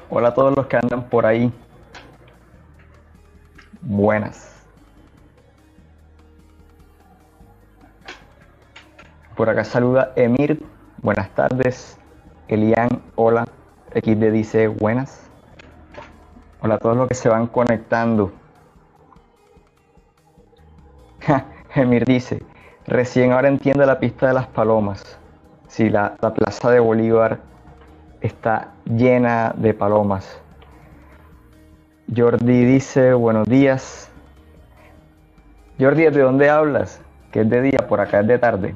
Hola a todos los que andan por ahí. Buenas. Por acá saluda Emir. Buenas tardes. Elian, hola. XD dice buenas. Hola a todos los que se van conectando. Emir dice, recién ahora entiendo la pista de las palomas. Sí, la plaza de Bolívar está llena de palomas. Jordi dice, buenos días. Jordi, ¿de dónde hablas? Que es de día, por acá es de tarde.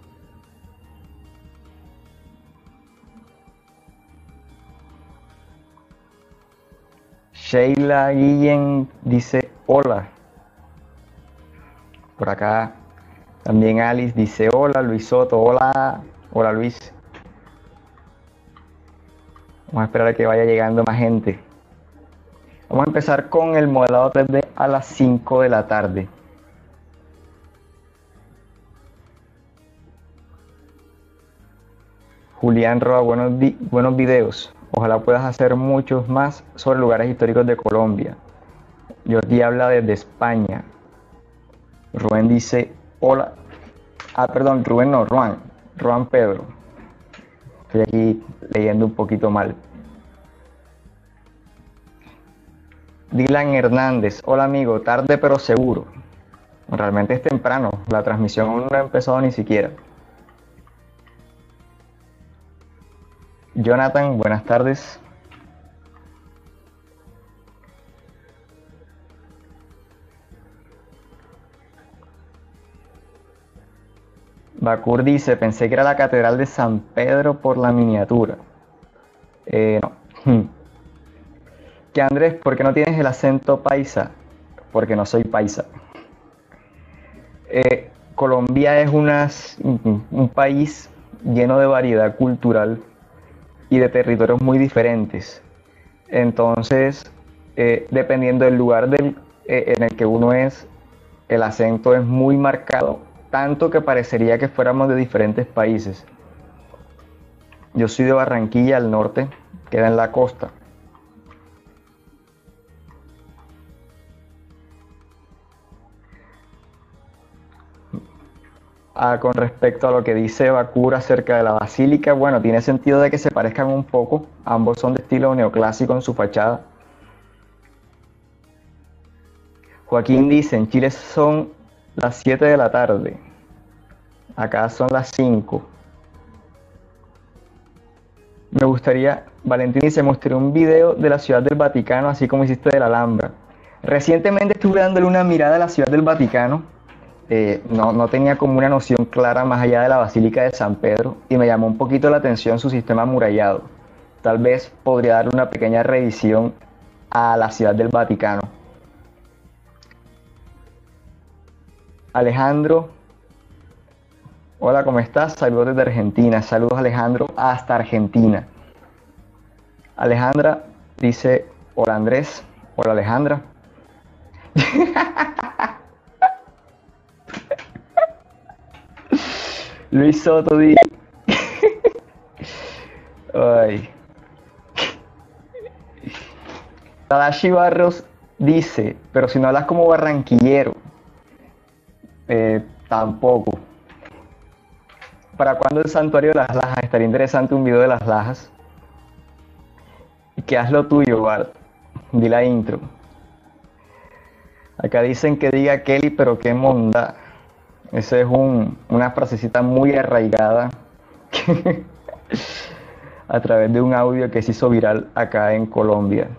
Sheila Guillén dice hola. Por acá también Alice dice hola. Luis Soto, hola. Hola Luis. Vamos a esperar a que vaya llegando más gente. Vamos a empezar con el modelado 3D a las 5 de la tarde. Julián Roa, buenos videos. Ojalá puedas hacer muchos más sobre lugares históricos de Colombia. Jordi habla desde España. Rubén dice hola. Perdón, Rubén no, Juan Pedro. Estoy aquí leyendo un poquito mal. Dylan Hernández, hola amigo, tarde pero seguro. Realmente es temprano, la transmisión aún no ha empezado ni siquiera. Jonathan, buenas tardes. Bakur dice, pensé que era la Catedral de San Pedro por la miniatura. No. Que Andrés, ¿por qué no tienes el acento paisa? Porque no soy paisa. Colombia es un país lleno de variedad cultural y de territorios muy diferentes. Entonces, dependiendo del lugar en el que uno es, el acento es muy marcado, tanto que parecería que fuéramos de diferentes países. Yo soy de Barranquilla, al norte, queda en la costa. Con respecto a lo que dice Bakura acerca de la basílica, bueno, tiene sentido de que se parezcan un poco, ambos son de estilo neoclásico en su fachada. Joaquín dice, en Chile son las 7 de la tarde, acá son las 5. Valentín dice, mostré un video de la Ciudad del Vaticano, así como hiciste de la Alhambra. Recientemente estuve dándole una mirada a la Ciudad del Vaticano. No tenía como una noción clara más allá de la Basílica de San Pedro y me llamó un poquito la atención su sistema amurallado. Tal vez podría darle una pequeña revisión a la Ciudad del Vaticano. Alejandro, hola, ¿cómo estás? Saludos desde Argentina. Saludos Alejandro hasta Argentina. Alejandra dice, hola Andrés, hola Alejandra. Luis Soto dice, ay. Tadashi Barros dice, pero si no hablas como barranquillero, tampoco. ¿Para cuándo el santuario de las lajas? Estaría interesante un video de las lajas. Y que haz lo tuyo, Bart. Di la intro. Acá dicen que diga Kelly, pero qué monda. Esa es una frasecita muy arraigada a través de un audio que se hizo viral acá en Colombia.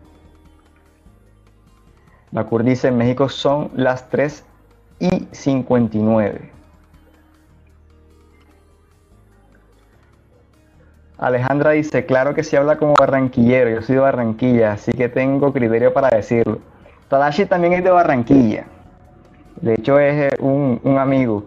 Bakur dice, en México son las 3:59. Alejandra dice, claro que sí habla como barranquillero, yo soy de Barranquilla, así que tengo criterio para decirlo. Tadashi también es de Barranquilla, de hecho es un amigo,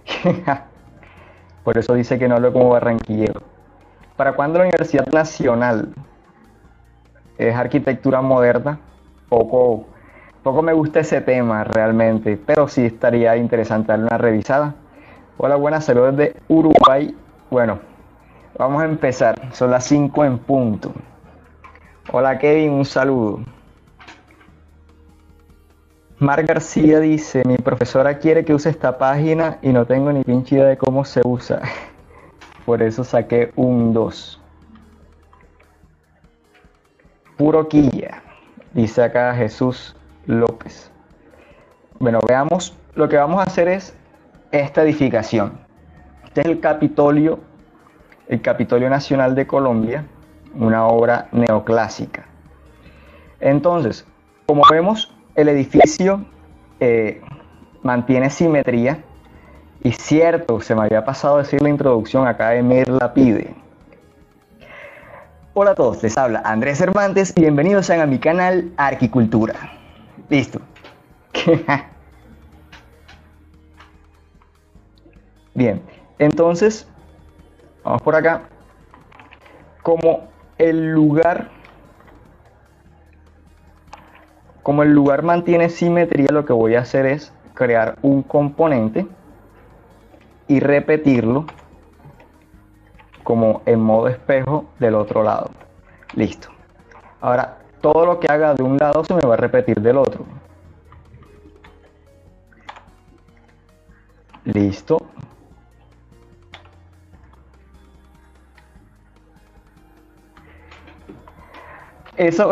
por eso dice que no hablo como barranquillero. ¿Para cuándo la Universidad Nacional? Es arquitectura moderna, poco me gusta ese tema realmente, pero sí estaría interesante darle una revisada. Hola, buenas, saludos de Uruguay. Bueno, vamos a empezar, son las 5 en punto. Hola Kevin, un saludo. Mar García dice, mi profesora quiere que use esta página y no tengo ni pinche idea de cómo se usa. Por eso saqué un 2. Puro quilla, dice acá Jesús López. Bueno, veamos, lo que vamos a hacer es esta edificación. Este es el Capitolio Nacional de Colombia, una obra neoclásica. Entonces, como vemos, el edificio mantiene simetría. Y cierto, se me había pasado a decir la introducción, acá Emir la pide. Hola a todos, les habla Andrés Cervantes y bienvenidos sean a mi canal Arquicultura. Listo. Bien, entonces, vamos por acá. Como el lugar mantiene simetría, lo que voy a hacer es crear un componente y repetirlo como en modo espejo del otro lado. Listo. Ahora, todo lo que haga de un lado se me va a repetir del otro. Listo. Eso,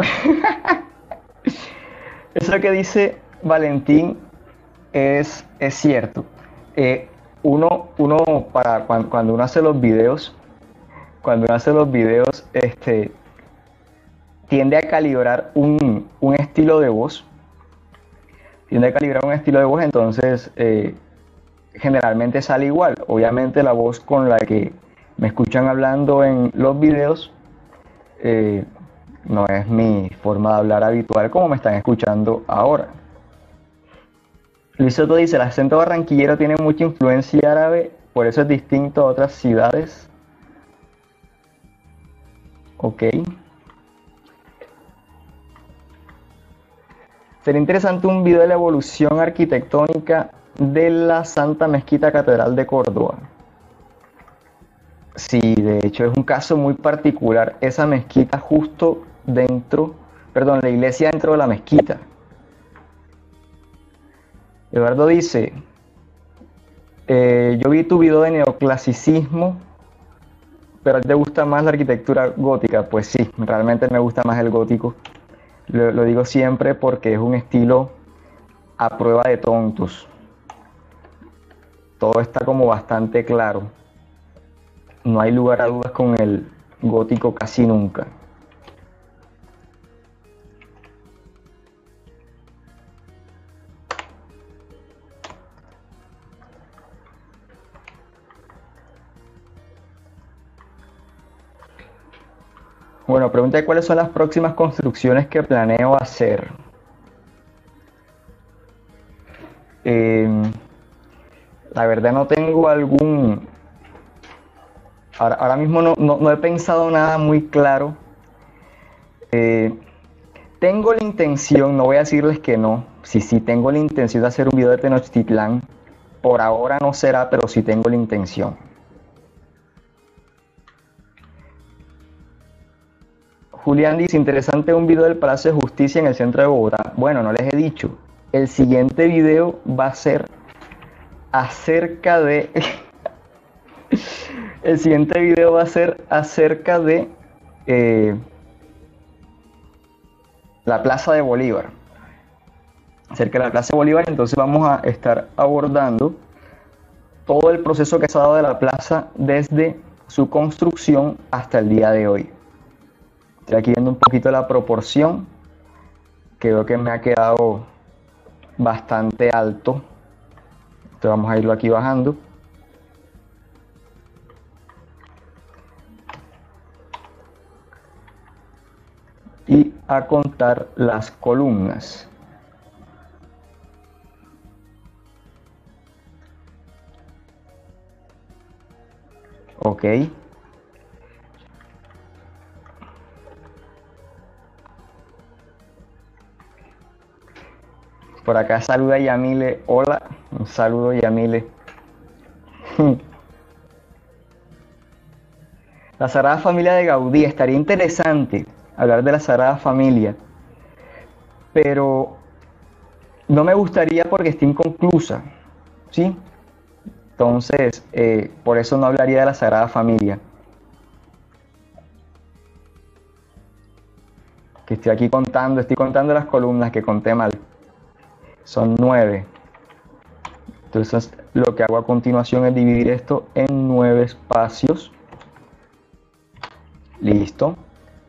eso que dice Valentín es cierto. Uno para cuando uno hace los videos, tiende a calibrar un estilo de voz. Entonces generalmente sale igual. Obviamente la voz con la que me escuchan hablando en los videos no es mi forma de hablar habitual como me están escuchando ahora. Luis Soto dice, el acento barranquillero tiene mucha influencia árabe, por eso es distinto a otras ciudades. Ok. Sería interesante un video de la evolución arquitectónica de la Santa Mezquita Catedral de Córdoba. Sí, de hecho es un caso muy particular. Esa mezquita justo dentro, perdón, la iglesia dentro de la mezquita. Eduardo dice, yo vi tu video de neoclasicismo, pero a ti te gusta más la arquitectura gótica. Pues sí, realmente me gusta más el gótico. Lo digo siempre porque es un estilo a prueba de tontos. Todo está como bastante claro. No hay lugar a dudas con el gótico casi nunca. Bueno, pregunta cuáles son las próximas construcciones que planeo hacer. La verdad no tengo algún... Ahora mismo no he pensado nada muy claro. Tengo la intención, no voy a decirles que no. Sí, tengo la intención de hacer un video de Tenochtitlán. Por ahora no será, pero sí tengo la intención. Julián dice, interesante un video del Palacio de Justicia en el centro de Bogotá. Bueno, no les he dicho. El siguiente video va a ser acerca de... El siguiente video va a ser acerca de la Plaza de Bolívar. Acerca de la Plaza de Bolívar, entonces vamos a estar abordando todo el proceso que se ha dado de la plaza desde su construcción hasta el día de hoy. Estoy aquí viendo un poquito la proporción, que veo que me ha quedado bastante alto. Entonces vamos a irlo aquí bajando. Y a contar las columnas. Ok. Por acá saluda Yamile. Hola, un saludo Yamile. La Sagrada Familia de Gaudí, estaría interesante. hablar de la Sagrada Familia, pero no me gustaría porque está inconclusa, ¿sí? Entonces, por eso no hablaría de la Sagrada Familia. Que estoy contando las columnas que conté mal. Son 9. Entonces, lo que hago a continuación es dividir esto en 9 espacios. Listo.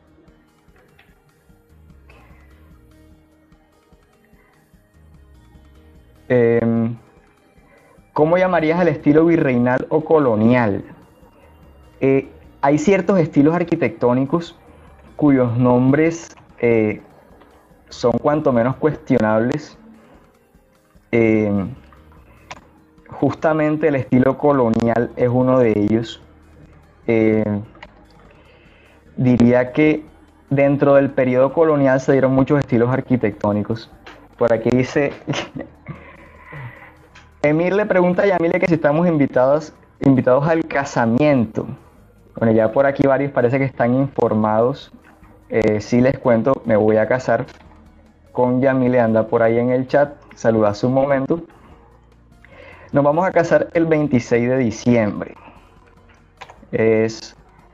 ¿Cómo llamarías el estilo virreinal o colonial? Hay ciertos estilos arquitectónicos cuyos nombres son cuanto menos cuestionables. Justamente el estilo colonial es uno de ellos. Diría que dentro del periodo colonial se dieron muchos estilos arquitectónicos. Por aquí dice... Emir le pregunta a Yamile que si estamos invitados al casamiento. Bueno, ya por aquí varios parece que están informados. Sí les cuento, me voy a casar con Yamile, anda por ahí en el chat, saluda hace un momento. Nos vamos a casar el 26 de diciembre. Es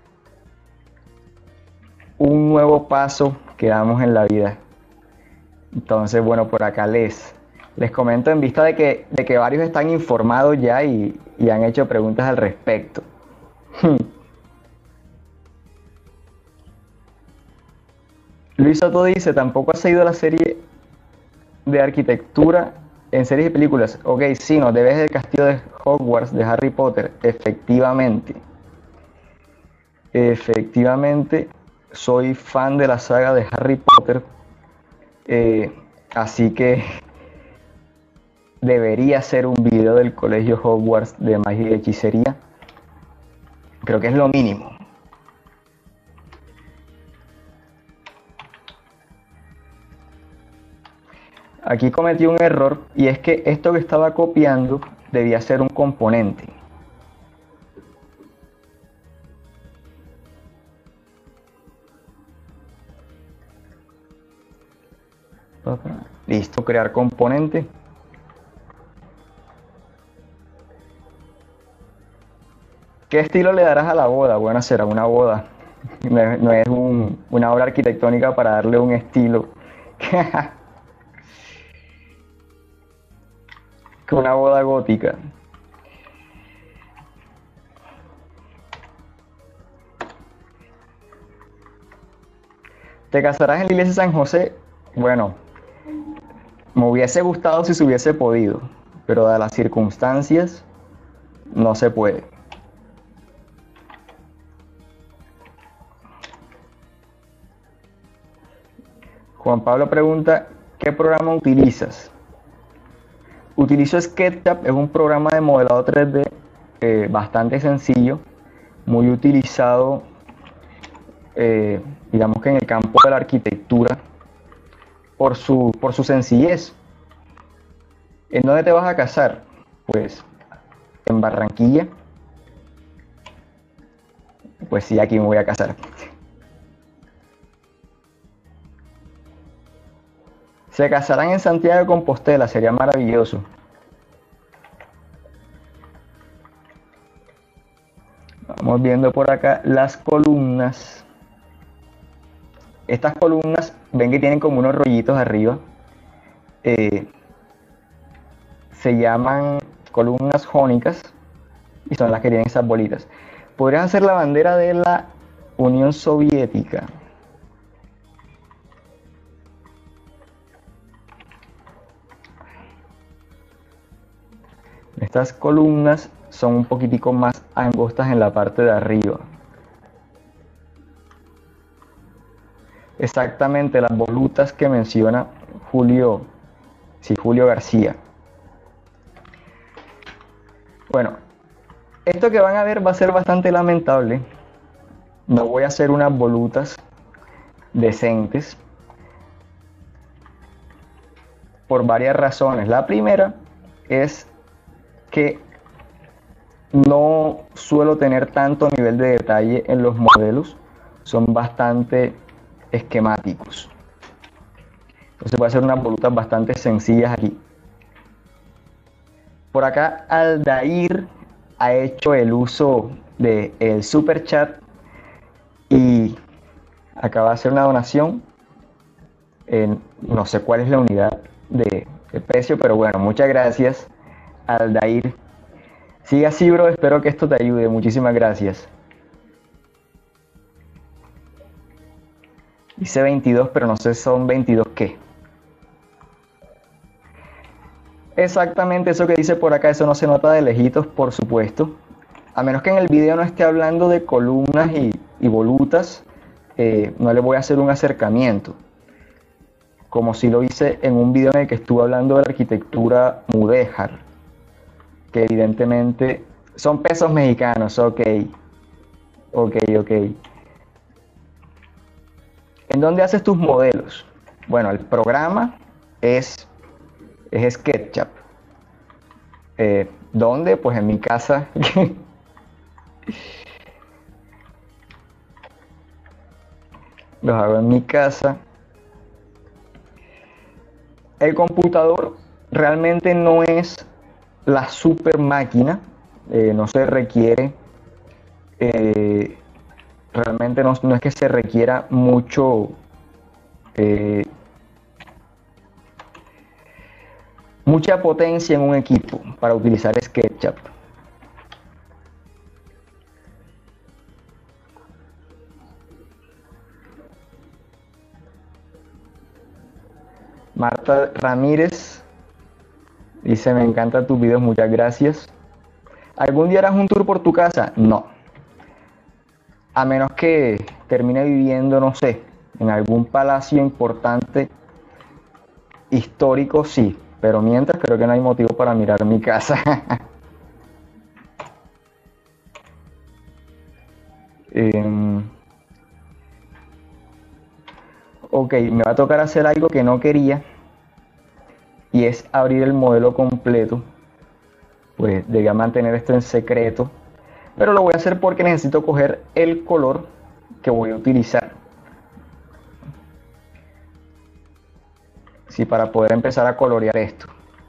un nuevo paso que damos en la vida. Entonces, bueno, por acá les comento en vista de que varios están informados ya y han hecho preguntas al respecto. Luis Soto dice, tampoco has seguido la serie de arquitectura en series y películas. Ok, sí, no, debes el castillo de Hogwarts de Harry Potter. Efectivamente. Efectivamente, soy fan de la saga de Harry Potter. Así que debería ser un video del colegio Hogwarts de magia y hechicería. Creo que es lo mínimo. Aquí cometí un error y es que esto que estaba copiando debía ser un componente. Listo, crear componente. ¿Qué estilo le darás a la boda? Bueno, será una boda. No es una obra arquitectónica para darle un estilo. Que una boda gótica. ¿Te casarás en la iglesia de San José? Bueno, me hubiese gustado si se hubiese podido, pero dadas las circunstancias, no se puede. Juan Pablo pregunta, ¿qué programa utilizas? Utilizo SketchUp, es un programa de modelado 3D bastante sencillo, muy utilizado, digamos que en el campo de la arquitectura, por su sencillez. ¿En dónde te vas a casar? Pues en Barranquilla. Pues sí, aquí me voy a casar. Se casarán en Santiago de Compostela, sería maravilloso. Vamos viendo por acá las columnas. Estas columnas, ven que tienen como unos rollitos arriba. Se llaman columnas jónicas y son las que tienen esas bolitas. Podrías hacer la bandera de la Unión Soviética. Estas columnas son un poquitico más angostas en la parte de arriba. Exactamente las volutas que menciona Julio García. Bueno, esto que van a ver va a ser bastante lamentable. No voy a hacer unas volutas decentes por varias razones. La primera es que no suelo tener tanto nivel de detalle en los modelos. Son bastante esquemáticos. Entonces voy a hacer unas volutas bastante sencillas aquí. Por acá Aldair ha hecho el uso del super chat y acaba de hacer una donación. No sé cuál es la unidad de precio, pero bueno, muchas gracias Aldair. Sigue así, bro, espero que esto te ayude. Muchísimas gracias. Dice 22, pero no sé son 22 qué. Exactamente eso que dice por acá, eso no se nota de lejitos, por supuesto. A menos que en el video no esté hablando de columnas y volutas, no le voy a hacer un acercamiento. Como si lo hice en un video en el que estuve hablando de la arquitectura mudéjar, que evidentemente son pesos mexicanos, ok. ¿En dónde haces tus modelos? Bueno, el programa es SketchUp. ¿Dónde? Pues en mi casa. Los hago en mi casa. El computador realmente no es la super máquina. No se requiere. Realmente no es que se requiera mucho. Mucha potencia en un equipo para utilizar SketchUp. Marta Ramírez dice: me encantan tus videos, muchas gracias. ¿Algún día harás un tour por tu casa? No. A menos que termine viviendo, no sé, en algún palacio importante, histórico, sí. Pero mientras creo que no hay motivo para mirar mi casa. Ok, me va a tocar hacer algo que no quería. Y es abrir el modelo completo. Pues debía mantener esto en secreto. Pero lo voy a hacer porque necesito coger el color que voy a utilizar. Sí, para poder empezar a colorear esto.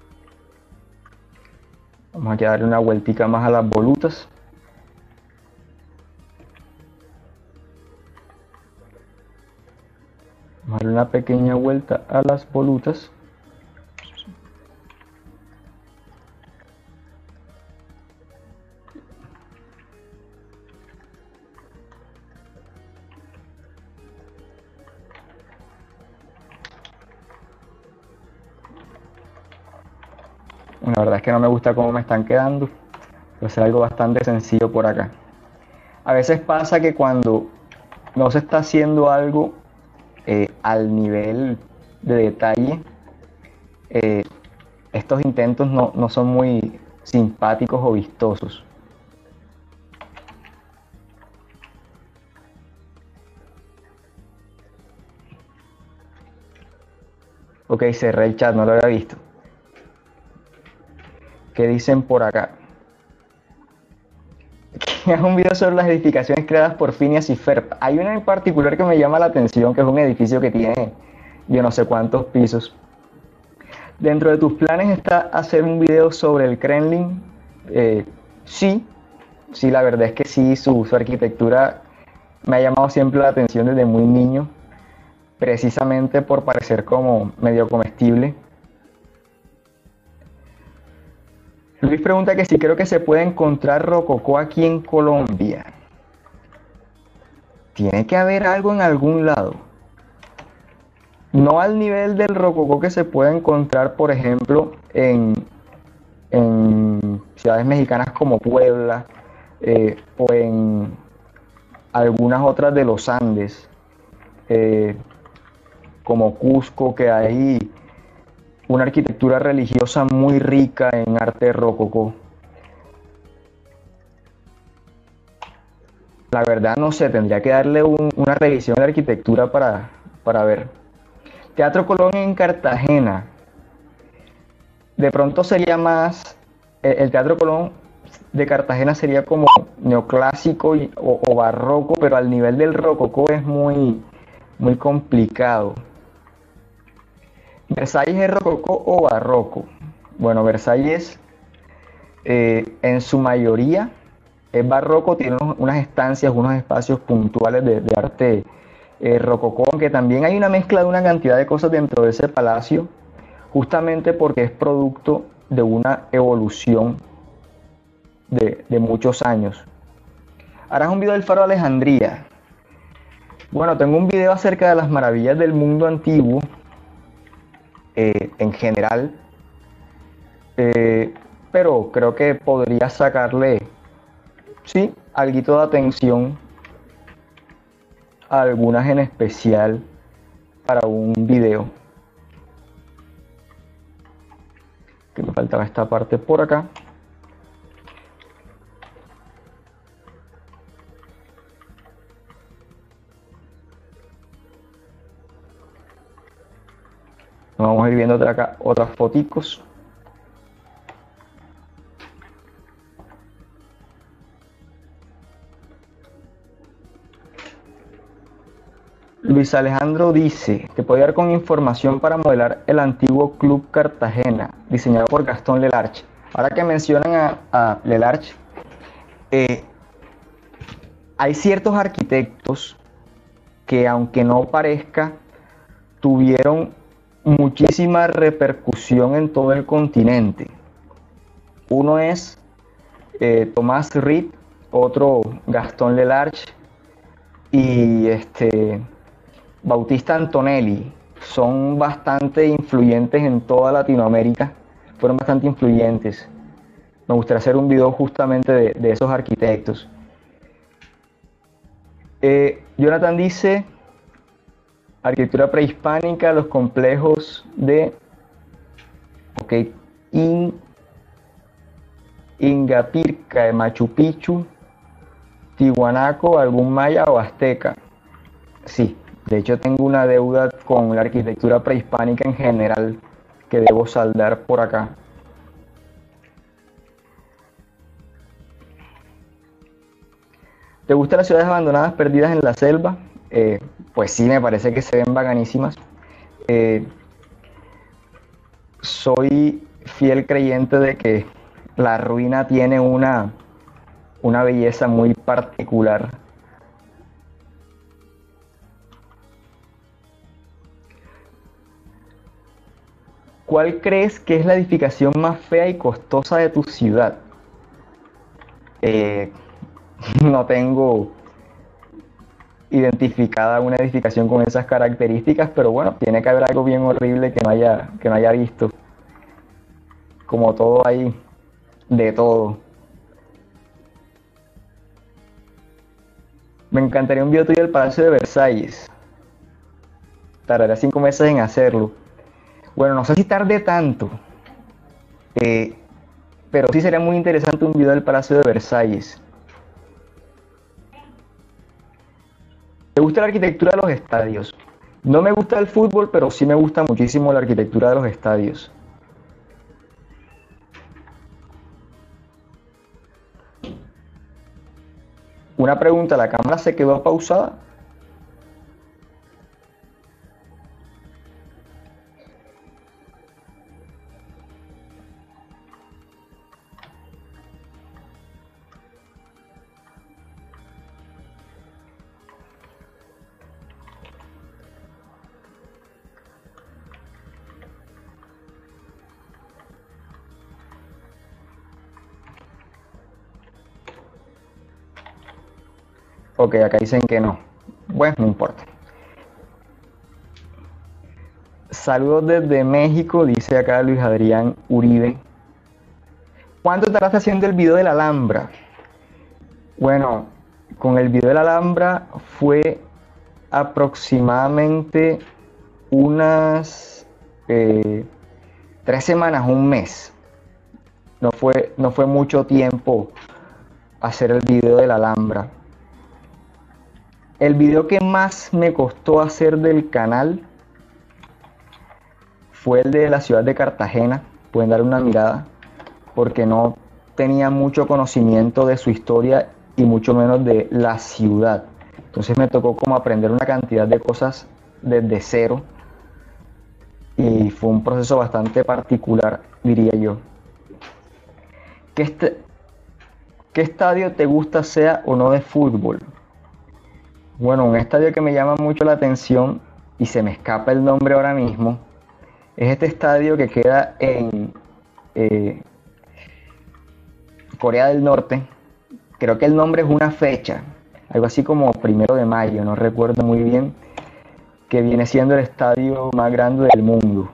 Vamos a darle una vueltica más a las volutas. Vamos a darle una pequeña vuelta a las volutas. La verdad es que no me gusta cómo me están quedando. Voy a hacer algo bastante sencillo por acá. A veces pasa que cuando no se está haciendo algo al nivel de detalle, estos intentos no son muy simpáticos o vistosos. Ok, cerré el chat, no lo había visto. ¿Qué dicen por acá? Es un video sobre las edificaciones creadas por Phineas y Ferb. Hay una en particular que me llama la atención, que es un edificio que tiene yo no sé cuántos pisos. Dentro de tus planes está hacer un video sobre el Kremlin. Sí, la verdad es que sí, su arquitectura me ha llamado siempre la atención desde muy niño, precisamente por parecer como medio comestible. Luis pregunta que si creo que se puede encontrar rococó aquí en Colombia. Tiene que haber algo en algún lado. No al nivel del rococó que se puede encontrar, por ejemplo, en ciudades mexicanas como Puebla o en algunas otras de los Andes, como Cusco, que hay una arquitectura religiosa muy rica en arte rococó. La verdad no sé, tendría que darle una revisión de la arquitectura para ver. Teatro Colón en Cartagena. De pronto sería más, el Teatro Colón de Cartagena sería como neoclásico o barroco, pero al nivel del rococó es muy muy complicado. ¿Versalles es rococó o barroco? Bueno, Versalles en su mayoría es barroco, tiene unas estancias, unos espacios puntuales de arte rococó, aunque también hay una mezcla de una cantidad de cosas dentro de ese palacio, justamente porque es producto de una evolución de muchos años. Harás un video del Faro de Alejandría. Bueno, tengo un video acerca de las maravillas del mundo antiguo en general, pero creo que podría sacarle, sí, alguito de atención a algunas en especial para un video. Que me faltaba esta parte por acá. Vamos a ir viendo acá otras foticos. Luis Alejandro dice que puede dar con información para modelar el antiguo Club Cartagena, diseñado por Gastón Lelarche. Ahora que mencionan a Lelarche, hay ciertos arquitectos que, aunque no parezca, tuvieron muchísima repercusión en todo el continente. Uno es Tomás Reed, otro Gastón Lelarche y Bautista Antonelli. Son bastante influyentes en toda Latinoamérica, fueron bastante influyentes. Me gustaría hacer un video justamente de esos arquitectos. Jonathan dice: arquitectura prehispánica, los complejos de Ingapirca, de Machu Picchu, Tiwanaco, algún maya o azteca. Sí, de hecho tengo una deuda con la arquitectura prehispánica en general que debo saldar por acá. ¿Te gustan las ciudades abandonadas perdidas en la selva? Pues sí, me parece que se ven bacanísimas. Soy fiel creyente de que la ruina tiene una belleza muy particular. ¿Cuál crees que es la edificación más fea y costosa de tu ciudad? No tengo identificada una edificación con esas características, pero bueno, tiene que haber algo bien horrible que no haya visto. Como todo hay de todo. Me encantaría un video tuyo del Palacio de Versalles. Tardaría 5 meses en hacerlo. Bueno, no sé si tarde tanto, pero sí sería muy interesante un video del Palacio de Versalles. ¿Te gusta la arquitectura de los estadios? No me gusta el fútbol, pero sí me gusta muchísimo la arquitectura de los estadios. Una pregunta, ¿la cámara se quedó pausada? Ok, acá dicen que no. Bueno, no importa. Saludos desde México, dice acá Luis Adrián Uribe. ¿Cuánto tardaste haciendo el video de la Alhambra? Bueno, con el video de la Alhambra fue aproximadamente unas 3 semanas, un mes. No fue mucho tiempo hacer el video de la Alhambra. El video que más me costó hacer del canal fue el de la ciudad de Cartagena. Pueden darle una mirada, porque no tenía mucho conocimiento de su historia y mucho menos de la ciudad. Entonces me tocó como aprender una cantidad de cosas desde cero y fue un proceso bastante particular, diría yo. ¿Qué, qué estadio te gusta sea o no de fútbol? Bueno, un estadio que me llama mucho la atención y se me escapa el nombre ahora mismo es este estadio que queda en eh, Corea del Norte. Creo que el nombre es una fecha, algo así como 1 de mayo, no recuerdo muy bien, que viene siendo el estadio más grande del mundo.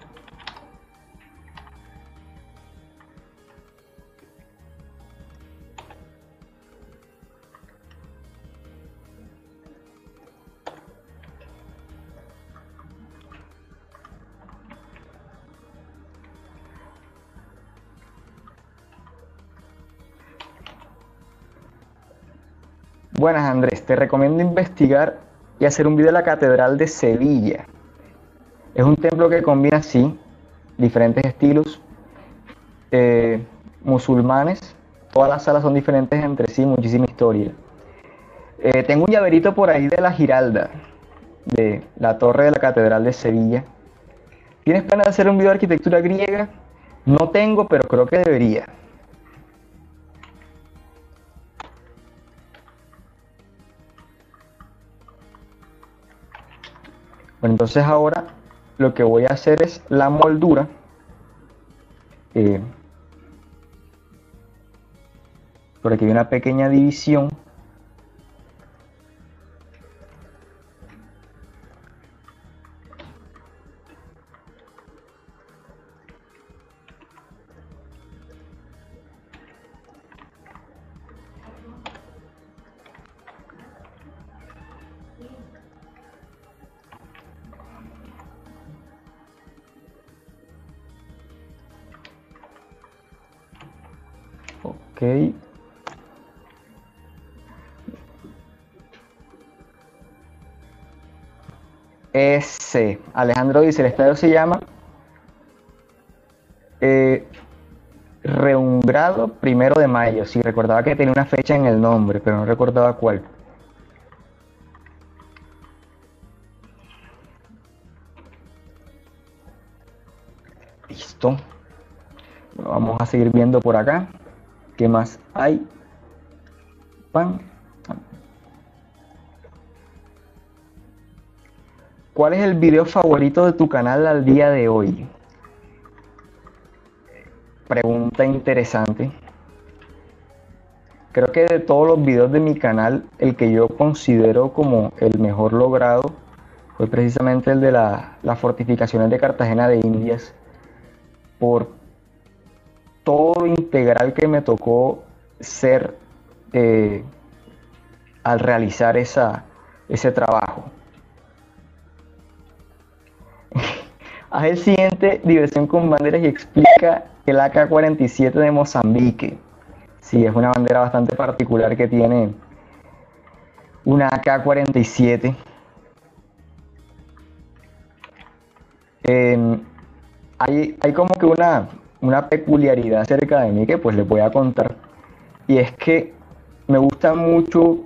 Buenas Andrés, te recomiendo investigar y hacer un video de la Catedral de Sevilla. Es un templo que combina así diferentes estilos musulmanes. Todas las salas son diferentes entre sí, muchísima historia. Tengo un llaverito por ahí de la Giralda, de la torre de la Catedral de Sevilla. ¿Tienes planes de hacer un video de arquitectura griega? No tengo, pero creo que debería. Bueno, entonces ahora lo que voy a hacer es la moldura. Eh, por aquí hay una pequeña división. Ok. Alejandro dice, el estadio se llama eh, Reumbrado 1 de Mayo. Sí, recordaba que tenía una fecha en el nombre, pero no recordaba cuál. Listo. Bueno, vamos a seguir viendo por acá. ¿Qué más hay? Pan. ¿Cuál es el video favorito de tu canal al día de hoy? Pregunta interesante. Creo que de todos los videos de mi canal, el que yo considero como el mejor logrado fue precisamente el de las fortificaciones de Cartagena de Indias, por todo lo integral que me tocó ser al realizar ese trabajo. Haz el siguiente, diversión con banderas, y explica el AK-47 de Mozambique. Sí, es una bandera bastante particular que tiene una AK-47. Hay como que una peculiaridad acerca de mí que pues les voy a contar. Y es que me gusta mucho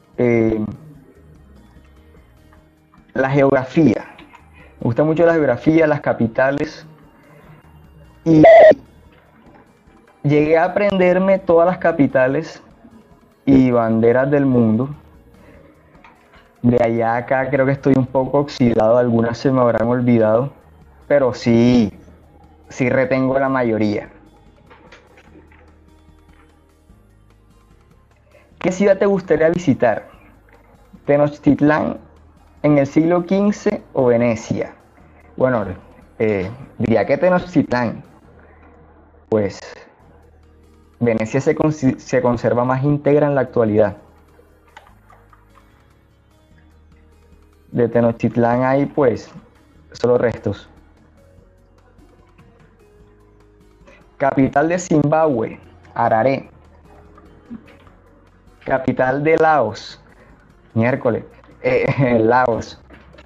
la geografía. Me gusta mucho la geografía, las capitales. Y llegué a aprenderme todas las capitales y banderas del mundo. De allá a acá creo que estoy un poco oxidado, algunas se me habrán olvidado, pero sí retengo la mayoría. ¿Qué ciudad te gustaría visitar? ¿Tenochtitlán en el siglo XV o Venecia? Bueno, diría que Tenochtitlán, pues Venecia se conserva más íntegra en la actualidad. De Tenochtitlán hay pues solo restos. Capital de Zimbabue, Harare. Capital de Laos, miércoles, Laos.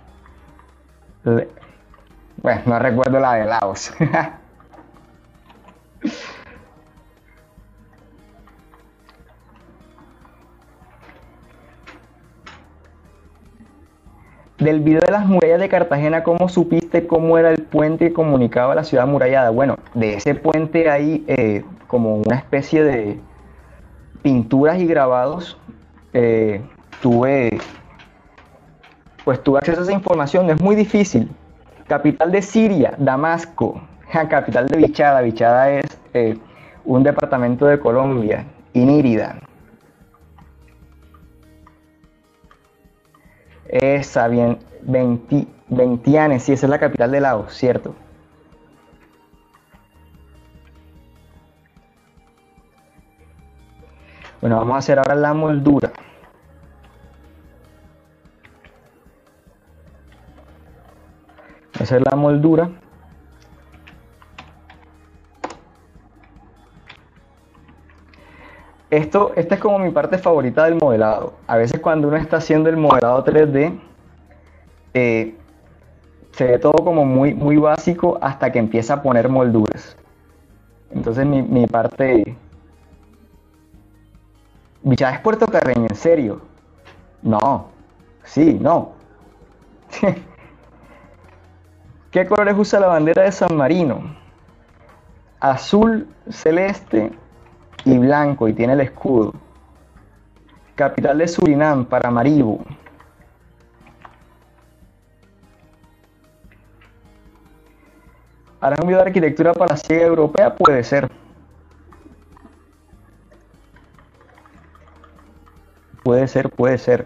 Bueno, no recuerdo la de Laos. Del video de las murallas de Cartagena, ¿cómo supiste cómo era el puente que comunicaba la ciudad amurallada? Bueno, de ese puente hay como una especie de pinturas y grabados. eh, tuve, tuve acceso a esa información, no es muy difícil. Capital de Siria, Damasco. Capital de Bichada. Bichada es un departamento de Colombia. Inírida. Esa, bien. Vientiane, sí, esa es la capital de Laos, cierto. Bueno, vamos a hacer ahora la moldura. Voy a hacer la moldura. Esta es como mi parte favorita del modelado. A veces cuando uno está haciendo el modelado 3D, se ve todo como muy básico hasta que empieza a poner molduras. Entonces mi parte... Bichada es puertorriqueño, ¿en serio? No. Sí, no. ¿Qué colores usa la bandera de San Marino? Azul, celeste y blanco, y tiene el escudo. Capital de Surinam, Paramaribo. ¿Harás un video de arquitectura para la ciega europea? Puede ser. Puede ser, puede ser.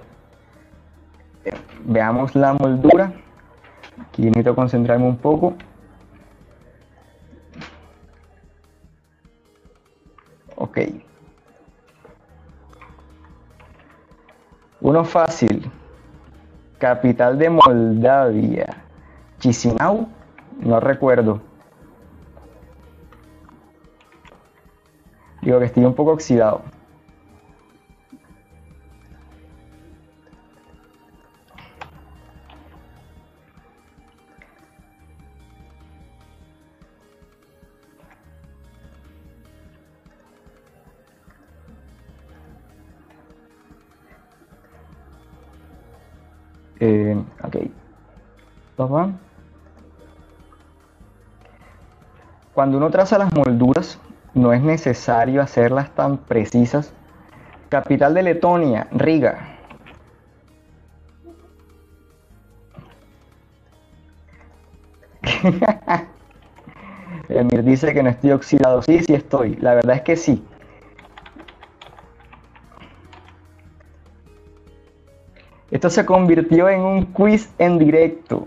Veamos la moldura. Aquí necesito concentrarme un poco. Ok. Uno fácil. Capital de Moldavia. Chisinau. No recuerdo. Digo que estoy un poco oxidado. Ok. Papá. Cuando uno traza las molduras, no es necesario hacerlas tan precisas. Capital de Letonia, Riga. Emir dice que no estoy oxidado. Sí, sí estoy. La verdad es que sí. Esto se convirtió en un quiz en directo.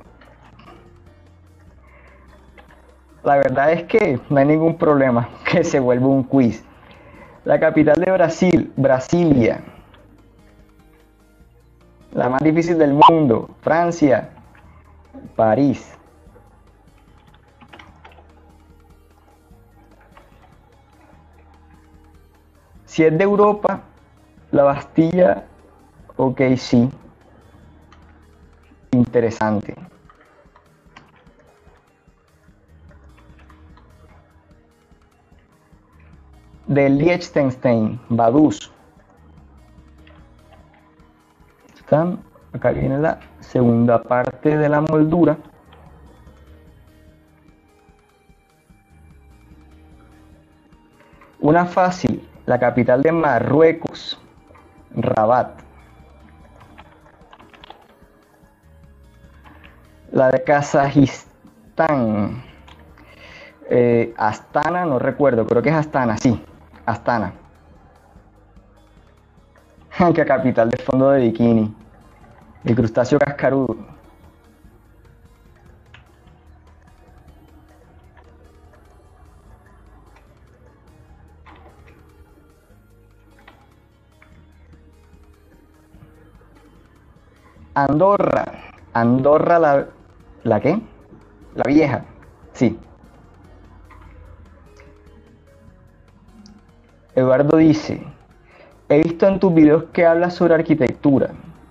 La verdad es que no hay ningún problema que se vuelva un quiz. La capital de Brasil, Brasilia. La más difícil del mundo, Francia, París. Si es de Europa, la Bastilla, ok, sí. Interesante. De Liechtenstein, Vaduz. Acá viene la segunda parte de la moldura. Una fácil, la capital de Marruecos, Rabat. La de Kazajistán, Astana, no recuerdo, creo que es Astana, sí, Astana. Que capital de fondo de bikini. El crustáceo cascarudo. Andorra. Andorra ¿la qué? La vieja. Sí. Eduardo dice, he visto en tus videos que hablas sobre arquitectura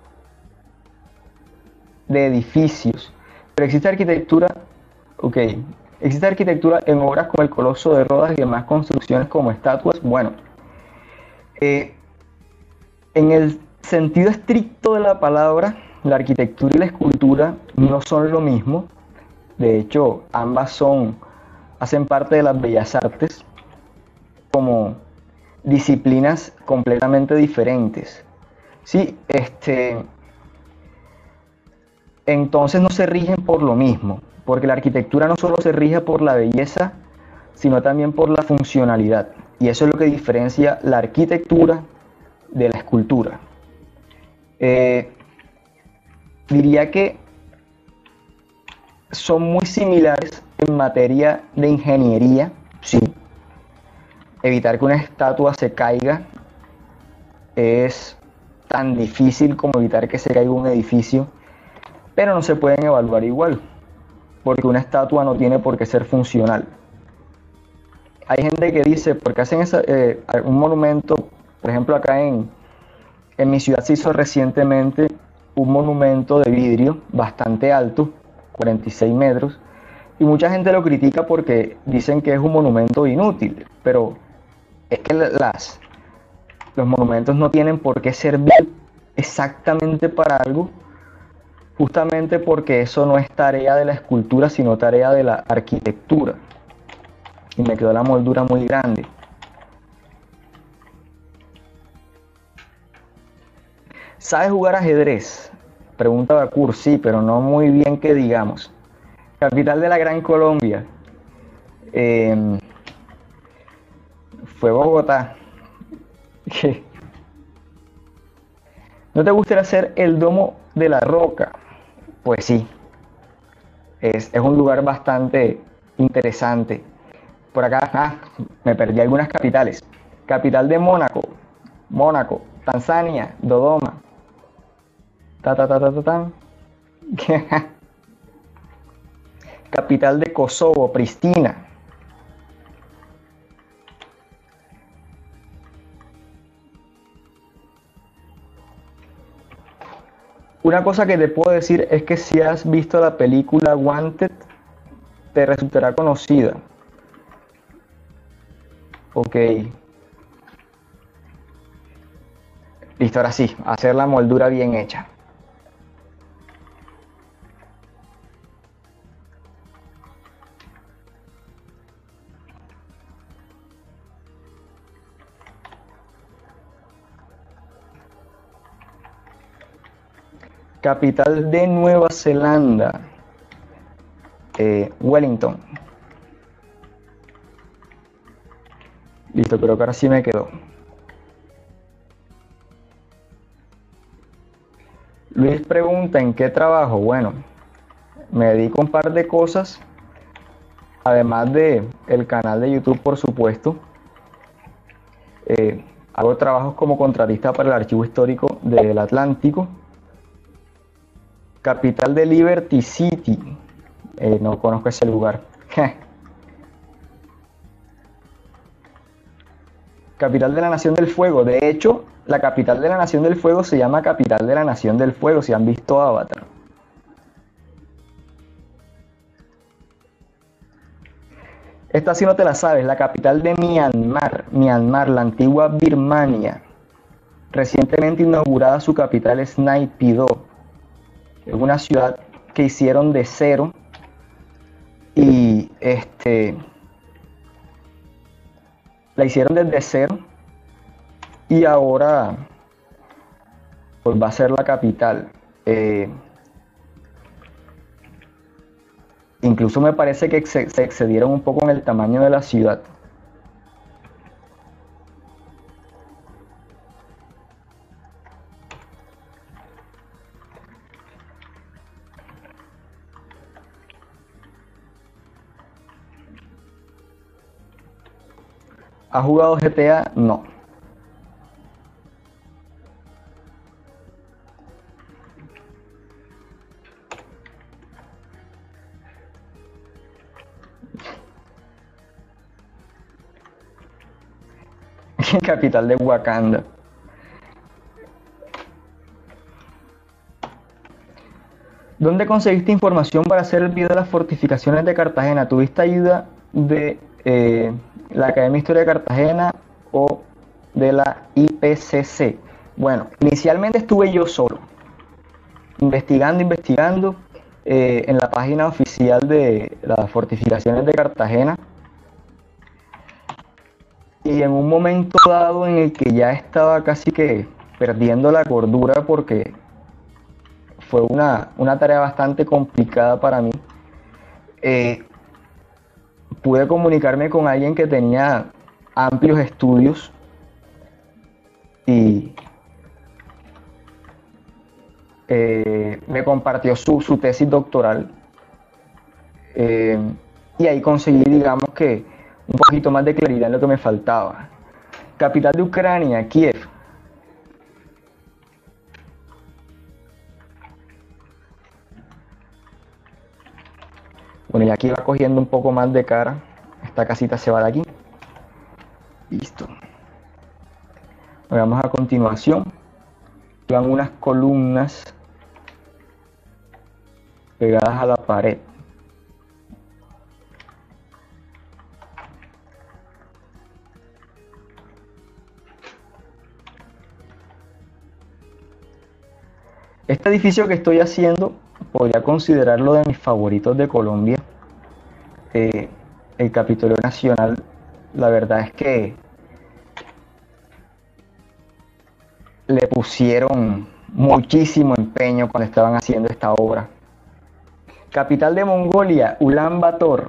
de edificios, pero existe arquitectura, ok, existe arquitectura en obras como el Coloso de Rodas y demás construcciones como estatuas. Bueno, en el sentido estricto de la palabra, la arquitectura y la escultura no son lo mismo. De hecho, ambas hacen parte de las bellas artes como disciplinas completamente diferentes. Sí, entonces no se rigen por lo mismo, porque la arquitectura no solo se rige por la belleza, sino también por la funcionalidad. Y eso es lo que diferencia la arquitectura de la escultura. Diría que son muy similares en materia de ingeniería, sí. Evitar que una estatua se caiga es tan difícil como evitar que se caiga un edificio, pero no se pueden evaluar igual, porque una estatua no tiene por qué ser funcional. Hay gente que dice, ¿por qué hacen un monumento? Por ejemplo, acá en mi ciudad se hizo recientemente un monumento de vidrio bastante alto, 46 metros, y mucha gente lo critica porque dicen que es un monumento inútil, pero es que los monumentos no tienen por qué servir exactamente para algo, justamente porque eso no es tarea de la escultura, sino tarea de la arquitectura. Y me quedó la moldura muy grande. ¿Sabes jugar ajedrez? Pregunta Bakur, sí, pero no muy bien que digamos. Capital de la Gran Colombia. Fue Bogotá. ¿No te gustaría hacer el Domo de la Roca? Pues sí, es un lugar bastante interesante. Por acá, me perdí algunas capitales. Capital de Mónaco, Tanzania, Dodoma. Capital de Kosovo, Pristina. Una cosa que te puedo decir es que si has visto la película Wanted, te resultará conocida. Ok. Listo, ahora sí, hacer la moldura bien hecha. Capital de Nueva Zelanda, Wellington. Listo, creo que ahora sí me quedó. Luis pregunta, ¿en qué trabajo? Bueno, me dedico a un par de cosas, además de el canal de YouTube, por supuesto. Hago trabajos como contratista para el Archivo Histórico del Atlántico. Capital de Liberty City. No conozco ese lugar. Capital de la Nación del Fuego. De hecho, la capital de la Nación del Fuego se llama Capital de la Nación del Fuego, si han visto Avatar. Esta sí no te la sabes. La capital de Myanmar, la antigua Birmania. Recientemente inaugurada su capital es Naypyidaw. Es una ciudad que hicieron de cero y la hicieron desde cero y ahora pues va a ser la capital. Incluso me parece que se excedieron un poco en el tamaño de la ciudad. ¿Has jugado GTA? No. Capital de Wakanda. ¿Dónde conseguiste información para hacer el video de las fortificaciones de Cartagena? ¿Tuviste ayuda de la Academia de Historia de Cartagena o de la IPCC? Bueno, inicialmente estuve yo solo. investigando en la página oficial de las fortificaciones de Cartagena, y en un momento dado en el que ya estaba casi que perdiendo la cordura porque fue una tarea bastante complicada para mí, eh, pude comunicarme con alguien que tenía amplios estudios y me compartió su tesis doctoral, eh, y ahí conseguí, digamos que, un poquito más de claridad en lo que me faltaba. Capital de Ucrania, Kiev. Bueno, y aquí va cogiendo un poco más de cara. Esta casita se va de aquí. Listo. Veamos a continuación. Van unas columnas pegadas a la pared. Este edificio que estoy haciendo podría considerarlo de mis favoritos de Colombia. El Capitolio Nacional, la verdad es que le pusieron muchísimo empeño cuando estaban haciendo esta obra. Capital de Mongolia, Ulan Bator.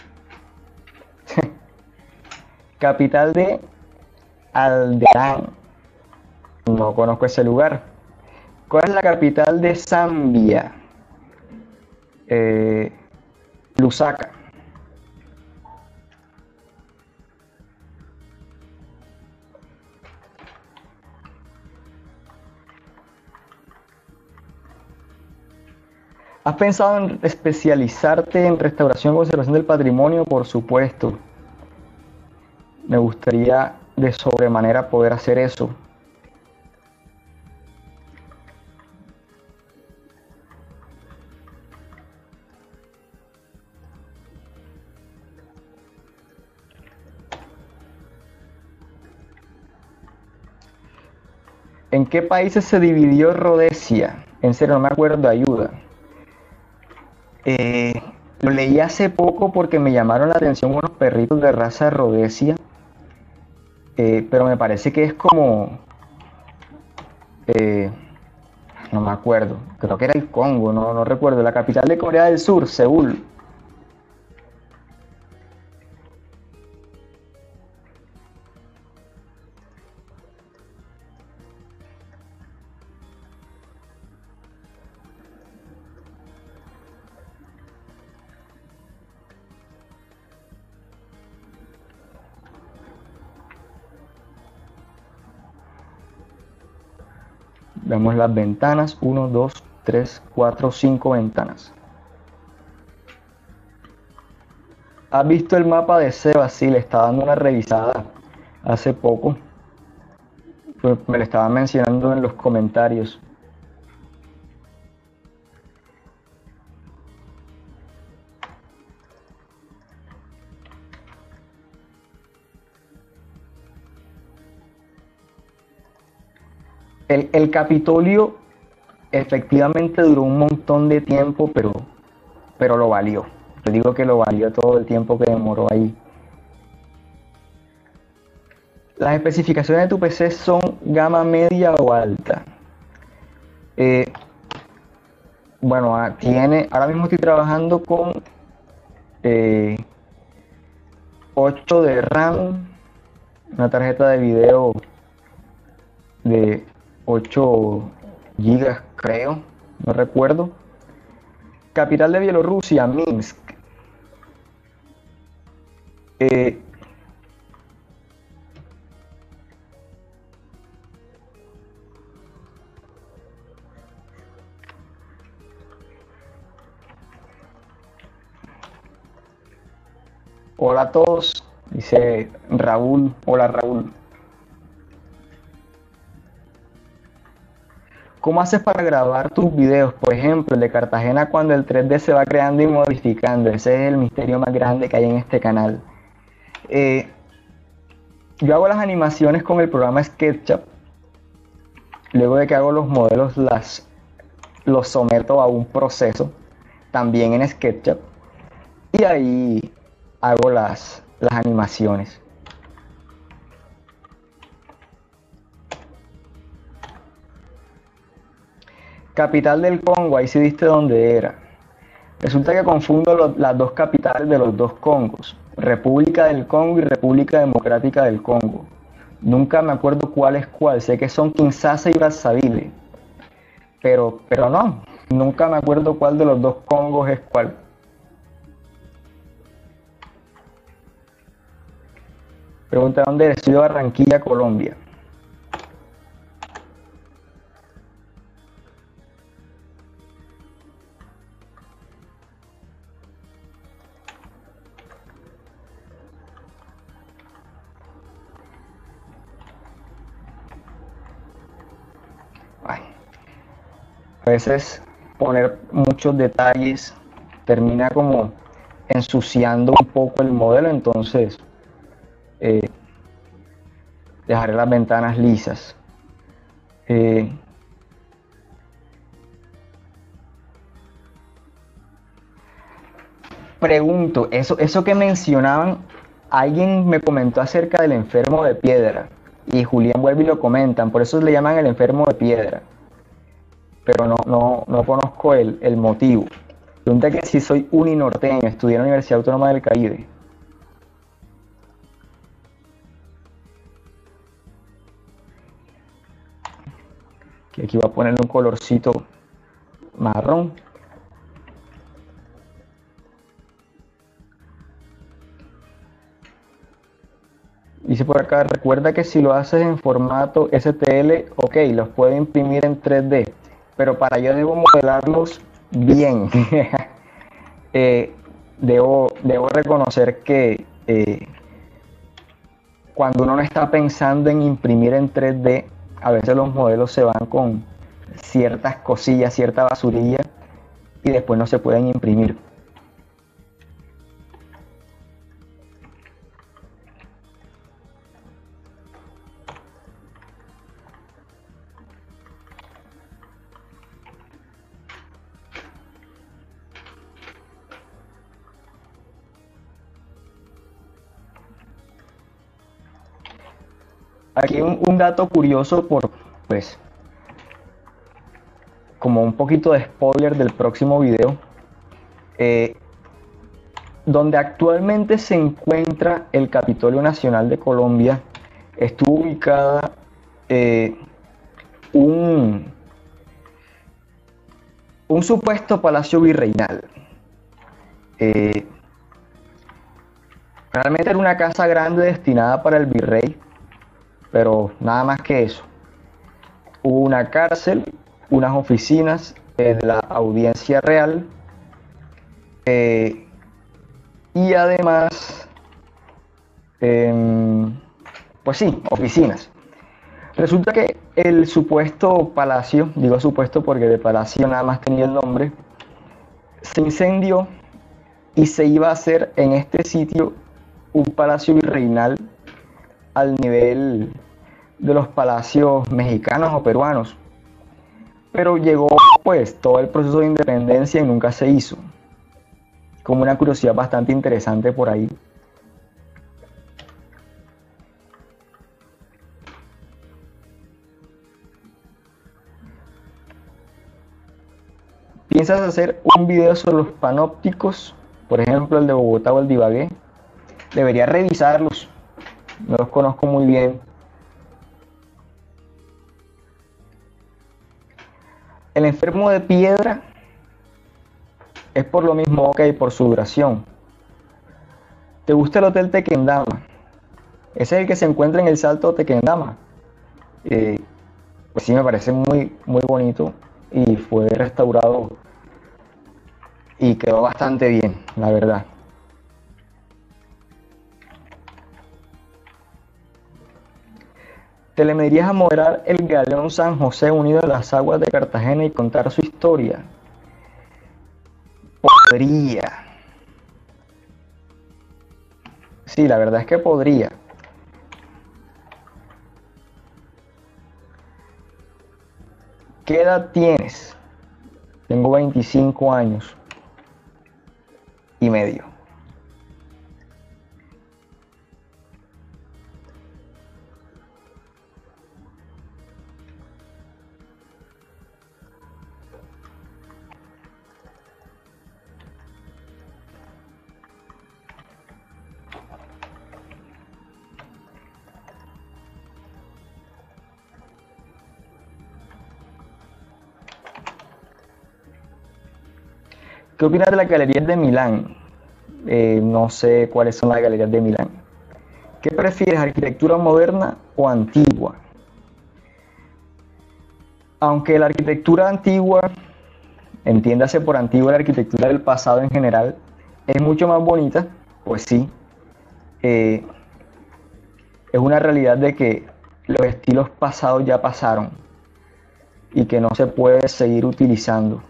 Capital de Alderaan. No conozco ese lugar. ¿Cuál es la capital de Zambia? Lusaka. ¿Has pensado en especializarte en restauración y conservación del patrimonio? Por supuesto. Me gustaría de sobremanera poder hacer eso. ¿En qué países se dividió Rhodesia? En serio, no me acuerdo, ayuda. Lo leí hace poco porque me llamaron la atención unos perritos de raza Rhodesia, pero me parece que es como... no me acuerdo, creo que era el Congo, no recuerdo. La capital de Corea del Sur, Seúl. Vemos las ventanas, 1, 2, 3, 4, 5 ventanas. ¿Has visto el mapa de Sebas? Sí, le estaba dando una revisada hace poco. Pues me lo estaban mencionando en los comentarios. El Capitolio efectivamente duró un montón de tiempo, pero lo valió. Te digo que lo valió todo el tiempo que demoró ahí. ¿Las especificaciones de tu PC son gama media o alta? Bueno, ahora mismo estoy trabajando con 8 de RAM, una tarjeta de video de 8 gigas, creo, no recuerdo. Capital de Bielorrusia, Minsk. Hola a todos, dice Raúl. Hola Raúl. ¿Cómo haces para grabar tus videos? Por ejemplo, el de Cartagena, cuando el 3D se va creando y modificando. Ese es el misterio más grande que hay en este canal. Yo hago las animaciones con el programa SketchUp. Luego de que hago los modelos, las los someto a un proceso, también en SketchUp, y ahí hago las animaciones. Capital del Congo, ahí sí viste dónde era. Resulta que confundo las dos capitales de los dos Congos, República del Congo y República Democrática del Congo. Nunca me acuerdo cuál es cuál, sé que son Kinshasa y Brazzaville, pero no, nunca me acuerdo cuál de los dos Congos es cuál. Pregunta dónde eres, soy de Barranquilla, Colombia. Ay, a veces poner muchos detalles termina como ensuciando un poco el modelo, entonces eh, dejaré las ventanas lisas. Pregunto, eso que mencionaban, alguien me comentó acerca del enfermo de piedra y Julián vuelve y lo comentan, por eso le llaman el enfermo de piedra, pero no conozco el motivo. Pregunta que si soy uninorteño, estudié en la Universidad Autónoma del Caribe. Que aquí voy a ponerle un colorcito marrón. Dice por acá, recuerda que si lo haces en formato STL, ok, los puedo imprimir en 3D, pero para ello debo modelarlos bien. Debo reconocer que cuando uno no está pensando en imprimir en 3D, a veces los modelos se van con ciertas cosillas, cierta basurilla, y después no se pueden imprimir. Aquí un dato curioso pues, como un poquito de spoiler del próximo video. Donde actualmente se encuentra el Capitolio Nacional de Colombia, estuvo ubicada un supuesto palacio virreinal. Realmente era una casa grande destinada para el virrey, pero nada más que eso. Hubo una cárcel, unas oficinas de la Audiencia Real y además, pues sí, oficinas. Resulta que el supuesto palacio, digo supuesto porque de palacio nada más tenía el nombre, se incendió y se iba a hacer en este sitio un palacio virreinal al nivel de los palacios mexicanos o peruanos. Pero llegó pues todo el proceso de independencia y nunca se hizo. Como una curiosidad bastante interesante por ahí. ¿Piensas hacer un video sobre los panópticos? Por ejemplo, el de Bogotá o el de Ibagué. Debería revisarlos. No los conozco muy bien. El enfermo de piedra es por lo mismo, ok, por su duración. ¿Te gusta el Hotel Tequendama? Ese es el que se encuentra en el Salto Tequendama. Pues sí, me parece muy, muy bonito y fue restaurado y quedó bastante bien, la verdad. ¿Te le medirías a moderar el galeón San José unido a las aguas de Cartagena y contar su historia? Podría. Sí, la verdad es que podría. ¿Qué edad tienes? Tengo 25 años y medio. ¿Qué opinas de las galerías de Milán? No sé cuáles son las galerías de Milán. ¿Qué prefieres, arquitectura moderna o antigua? Aunque la arquitectura antigua, entiéndase por antigua la arquitectura del pasado en general, es mucho más bonita, pues sí, eh, es una realidad de que los estilos pasados ya pasaron y que no se puede seguir utilizando.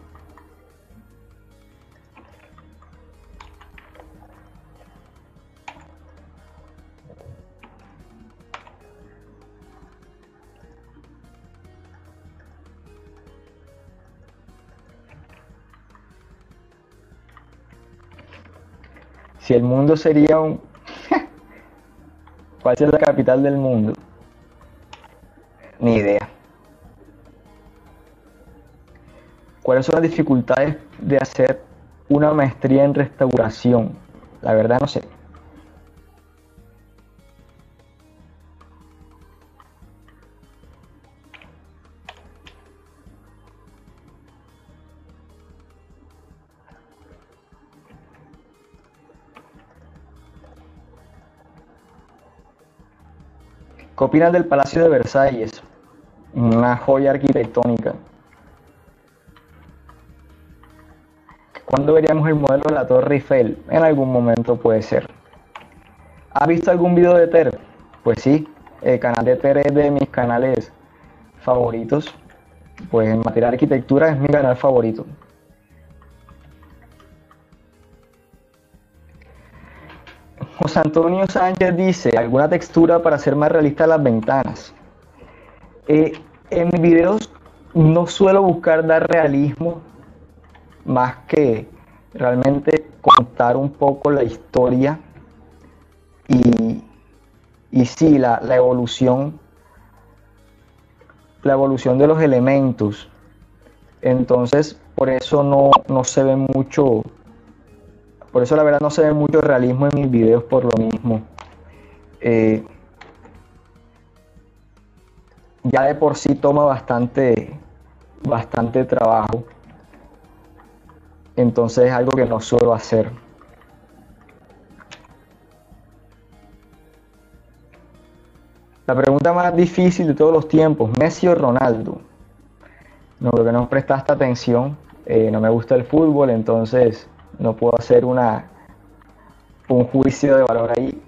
Si el mundo sería un... ¿Cuál es la capital del mundo? Ni idea. ¿Cuáles son las dificultades de hacer una maestría en restauración? La verdad no sé. ¿Qué opinas del Palacio de Versalles? Una joya arquitectónica. ¿Cuándo veríamos el modelo de la Torre Eiffel? En algún momento puede ser. ¿Has visto algún video de Ter? Pues sí, el canal de Ter es de mis canales favoritos. Pues en materia de arquitectura es mi canal favorito. José Antonio Sánchez dice, ¿alguna textura para hacer más realistas las ventanas? En mis videos no suelo buscar dar realismo, más que realmente contar un poco la historia y, y sí, la evolución de los elementos. Entonces, por eso no se ve mucho, por eso la verdad no se ve mucho realismo en mis videos por lo mismo. Ya de por sí toma bastante trabajo. Entonces es algo que no suelo hacer. La pregunta más difícil de todos los tiempos, ¿Messi o Ronaldo? No, creo que no prestaste atención. No me gusta el fútbol, entonces no puedo hacer un juicio de valor ahí.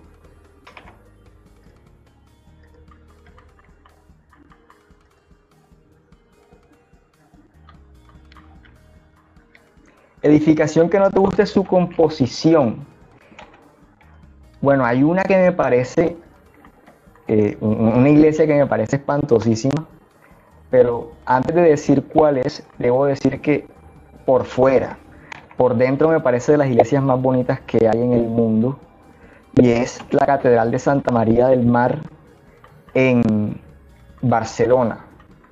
Edificación que no te guste su composición. Bueno, hay una que me parece, una iglesia que me parece espantosísima, pero antes de decir cuál es, debo decir que por fuera, por dentro me parece de las iglesias más bonitas que hay en el mundo, y es la Catedral de Santa María del Mar en Barcelona.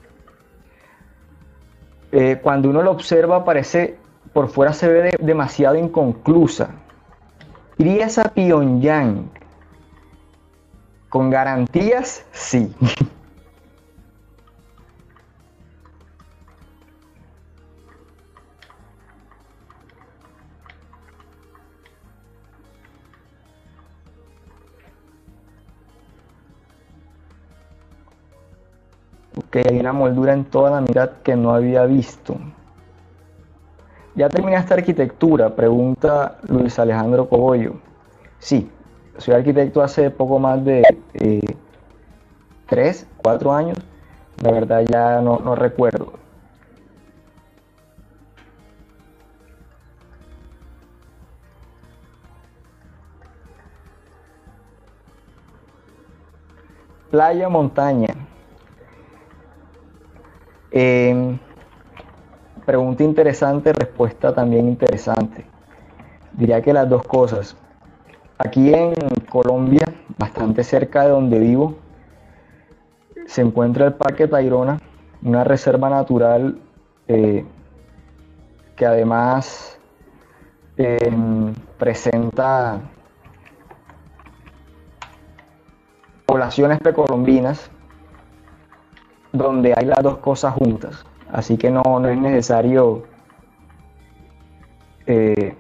Cuando uno lo observa parece, por fuera se ve demasiado inconclusa. ¿Irías a Pyongyang? ¿Con garantías? Sí. Ok, hay una moldura en toda la mitad que no había visto. ¿Ya terminaste arquitectura? Pregunta Luis Alejandro Cogollo. Sí, soy arquitecto hace poco más de 3, 4 años. La verdad ya no recuerdo. Playa, montaña. pregunta interesante, respuesta también interesante. Diría que las dos cosas. Aquí en Colombia, bastante cerca de donde vivo, se encuentra el Parque Tayrona, una reserva natural eh, que además presenta poblaciones precolombinas donde hay las dos cosas juntas. Así que no es necesario eh,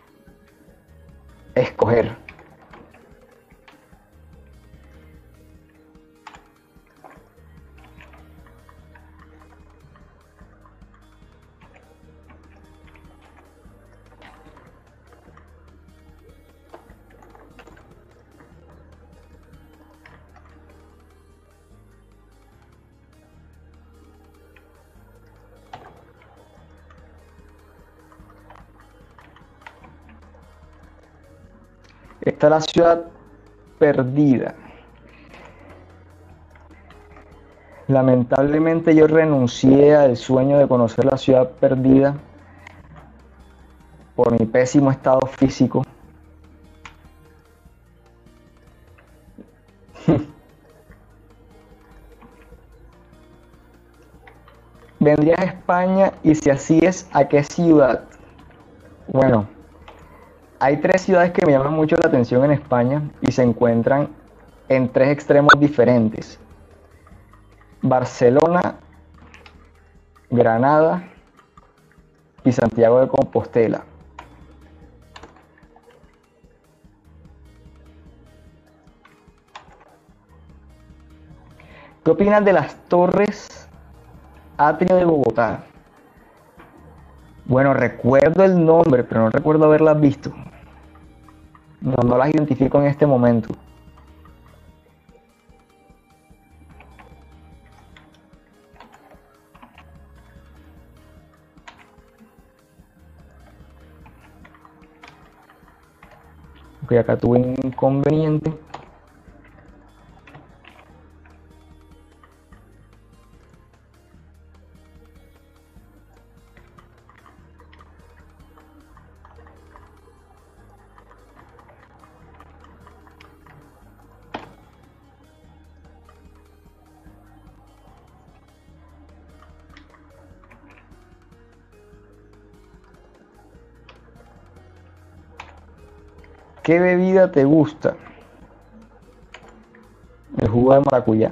escoger. Esta es la ciudad perdida. Lamentablemente yo renuncié al sueño de conocer la ciudad perdida por mi pésimo estado físico. ¿Vendrías a España? Y si así es, ¿a qué ciudad? Bueno, hay tres ciudades que me llaman mucho la atención en España y se encuentran en tres extremos diferentes. Barcelona, Granada y Santiago de Compostela. ¿Qué opinas de las torres Atrio de Bogotá? Bueno, recuerdo el nombre, pero no recuerdo haberlas visto. No las identifico en este momento. Ok, acá tuve un inconveniente. ¿Qué bebida te gusta? El jugo de maracuyá.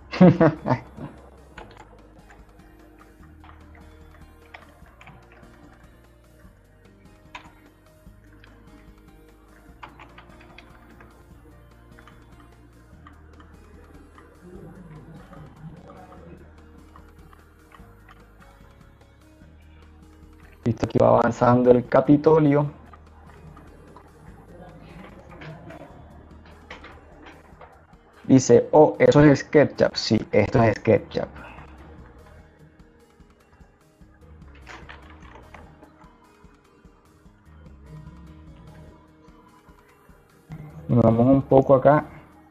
Listo, aquí va avanzando el Capitolio. Dice, oh, eso es SketchUp. Sí, esto es SketchUp. Nos vamos un poco acá.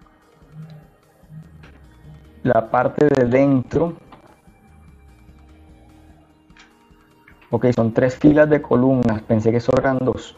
La parte de dentro. Ok, son 3 filas de columnas. Pensé que solo eran 2.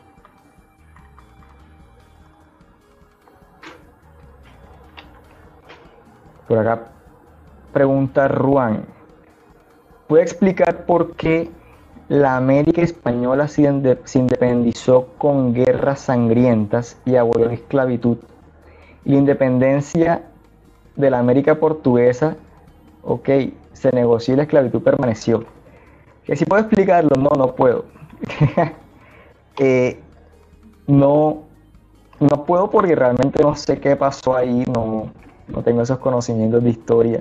Por acá pregunta Ruan. ¿Puede explicar por qué la América española se independizó con guerras sangrientas y abolió la esclavitud? Y la independencia de la América portuguesa, ok, se negoció y la esclavitud permaneció. Que si puedo explicarlo, no puedo. No, no puedo porque realmente no sé qué pasó ahí, no tengo esos conocimientos de historia.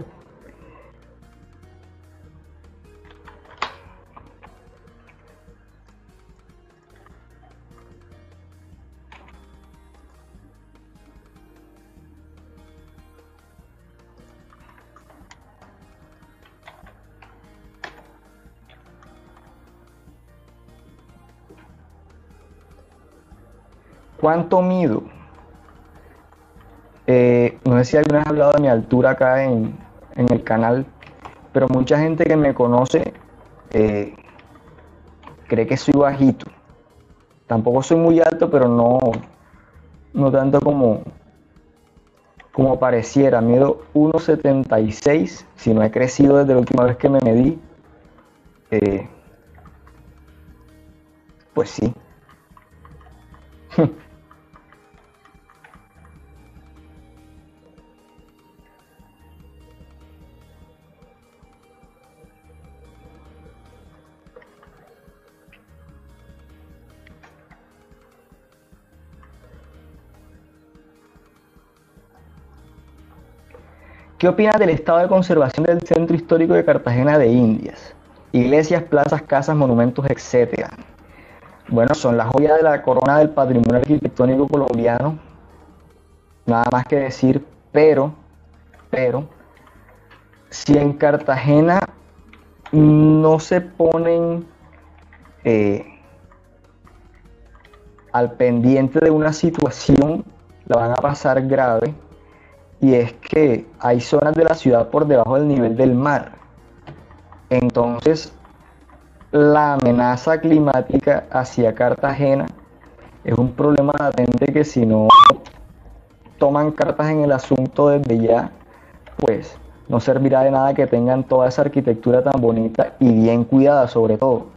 ¿Cuánto mido? No sé si alguna vez he hablado de mi altura acá en el canal, pero mucha gente que me conoce cree que soy bajito. Tampoco soy muy alto, pero no tanto como pareciera. Mido 1,76. Si no he crecido desde la última vez que me medí, eh, pues sí. ¿Qué opinas del estado de conservación del centro histórico de Cartagena de Indias? Iglesias, plazas, casas, monumentos, etcétera. Bueno, son la joya de la corona del patrimonio arquitectónico colombiano. Nada más que decir, pero, si en Cartagena no se ponen eh, al pendiente de una situación, la van a pasar grave, y es que hay zonas de la ciudad por debajo del nivel del mar. Entonces, la amenaza climática hacia Cartagena es un problema latente que si no toman cartas en el asunto desde ya, pues no servirá de nada que tengan toda esa arquitectura tan bonita y bien cuidada sobre todo.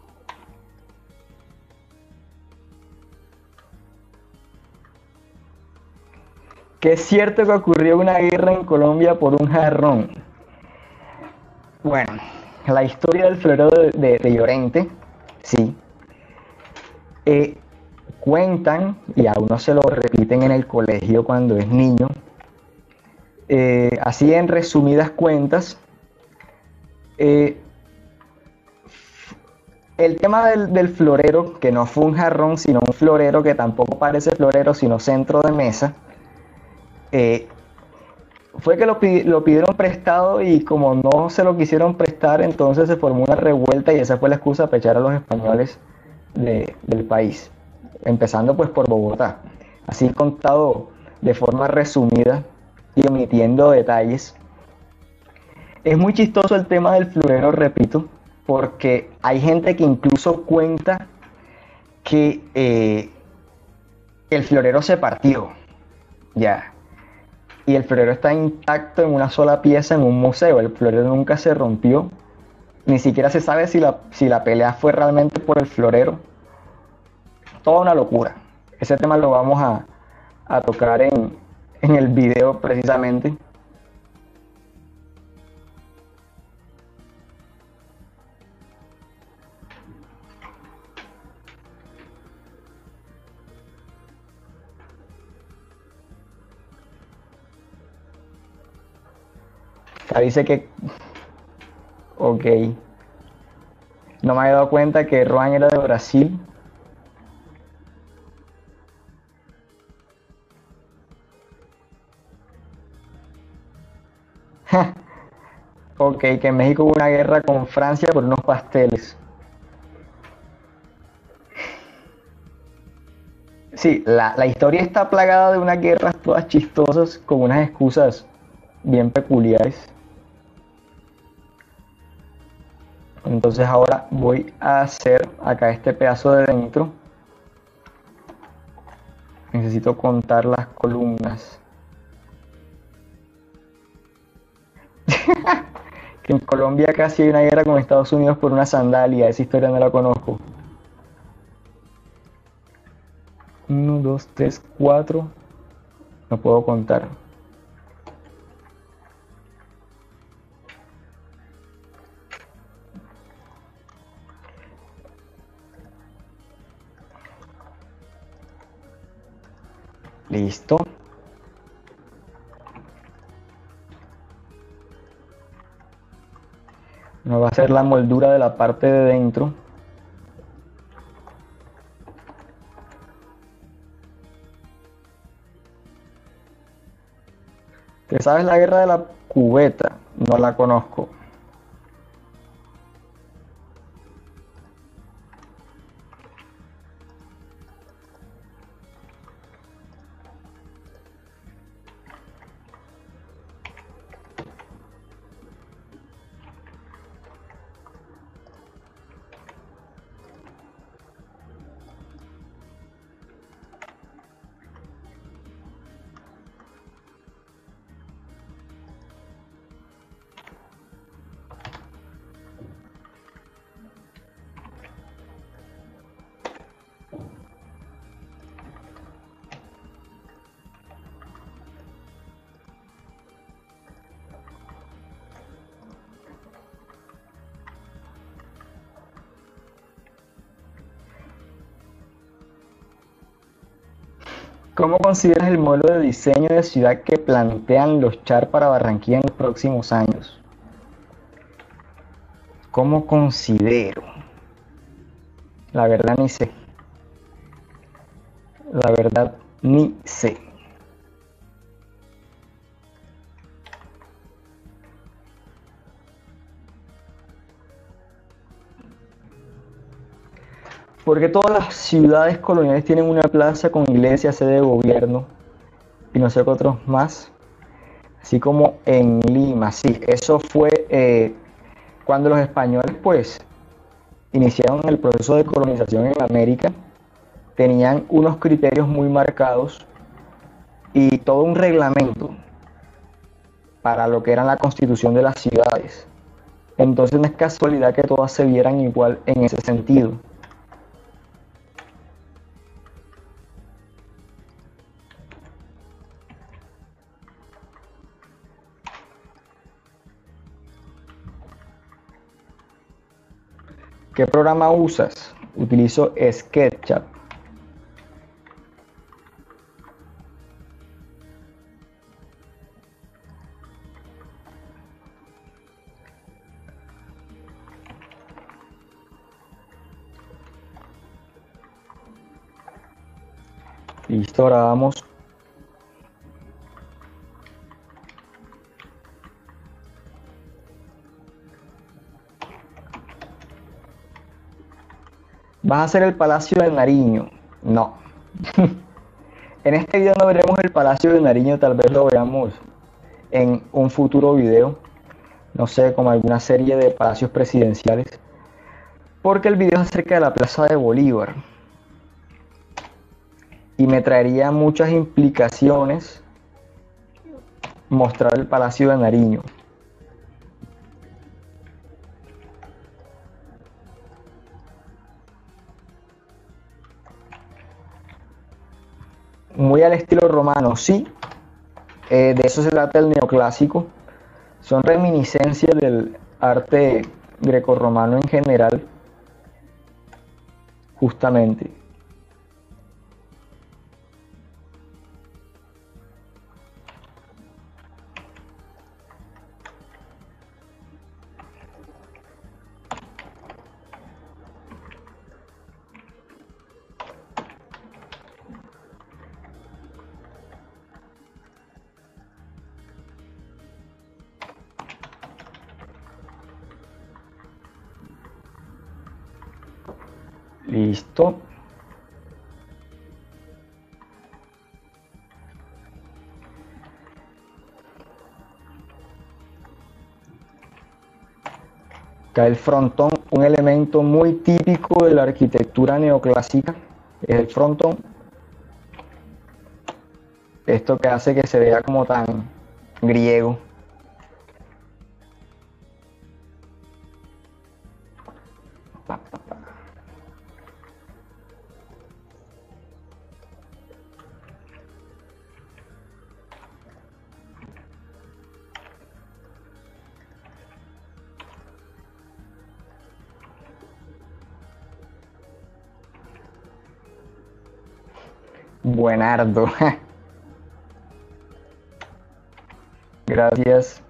Que es cierto que ocurrió una guerra en Colombia por un jarrón. Bueno, la historia del florero de Llorente, sí, eh, cuentan, y a uno se lo repiten en el colegio cuando es niño, así en resumidas cuentas, eh, el tema del florero, que no fue un jarrón, sino un florero que tampoco parece florero, sino centro de mesa, eh, fue que lo pidieron prestado y como no se lo quisieron prestar, entonces se formó una revuelta y esa fue la excusa para echar a los españoles del país, empezando pues por Bogotá. Así contado de forma resumida y omitiendo detalles. Es muy chistoso el tema del florero, repito, porque hay gente que incluso cuenta que el florero se partió, ya, y el florero está intacto en una sola pieza en un museo. El florero nunca se rompió, ni siquiera se sabe si la pelea fue realmente por el florero. Toda una locura. Ese tema lo vamos a tocar en el video precisamente. Acá dice que, ok, no me había dado cuenta que Rohan era de Brasil. Ok, que en México hubo una guerra con Francia por unos pasteles. Sí, la historia está plagada de unas guerras todas chistosas con unas excusas bien peculiares. Entonces ahora voy a hacer acá este pedazo de dentro. Necesito contar las columnas. Que en Colombia casi hay una guerra con Estados Unidos por una sandalia. Esa historia no la conozco. 1, 2, 3, 4. No puedo contar. Listo. Nos va a hacer la moldura de la parte de dentro. ¿Te sabes la guerra de la cubeta? No la conozco. ¿Cómo consideras el modelo de diseño de ciudad que plantean los Char para Barranquilla en los próximos años? ¿Cómo considero? La verdad ni sé. La verdad ni sé. Porque todas las ciudades coloniales tienen una plaza con iglesia, sede de gobierno y no sé qué otros más. Así como en Lima, sí, eso fue cuando los españoles pues iniciaron el proceso de colonización en América, tenían unos criterios muy marcados y todo un reglamento para lo que era la constitución de las ciudades. Entonces no es casualidad que todas se vieran igual en ese sentido. ¿Qué programa usas? Utilizo SketchUp. Listo, ahora vamos. ¿Vas a hacer el Palacio de Nariño? No. En este video no veremos el Palacio de Nariño, tal vez lo veamos en un futuro video. No sé, como alguna serie de palacios presidenciales. Porque el video es acerca de la Plaza de Bolívar. Y me traería muchas implicaciones mostrar el Palacio de Nariño. Muy al estilo romano, sí. De eso se trata el neoclásico. Son reminiscencias del arte grecorromano en general, justamente. Listo. Acá el frontón, un elemento muy típico de la arquitectura neoclásica, es el frontón. Esto que hace que se vea como tan griego. Buenardo. Gracias.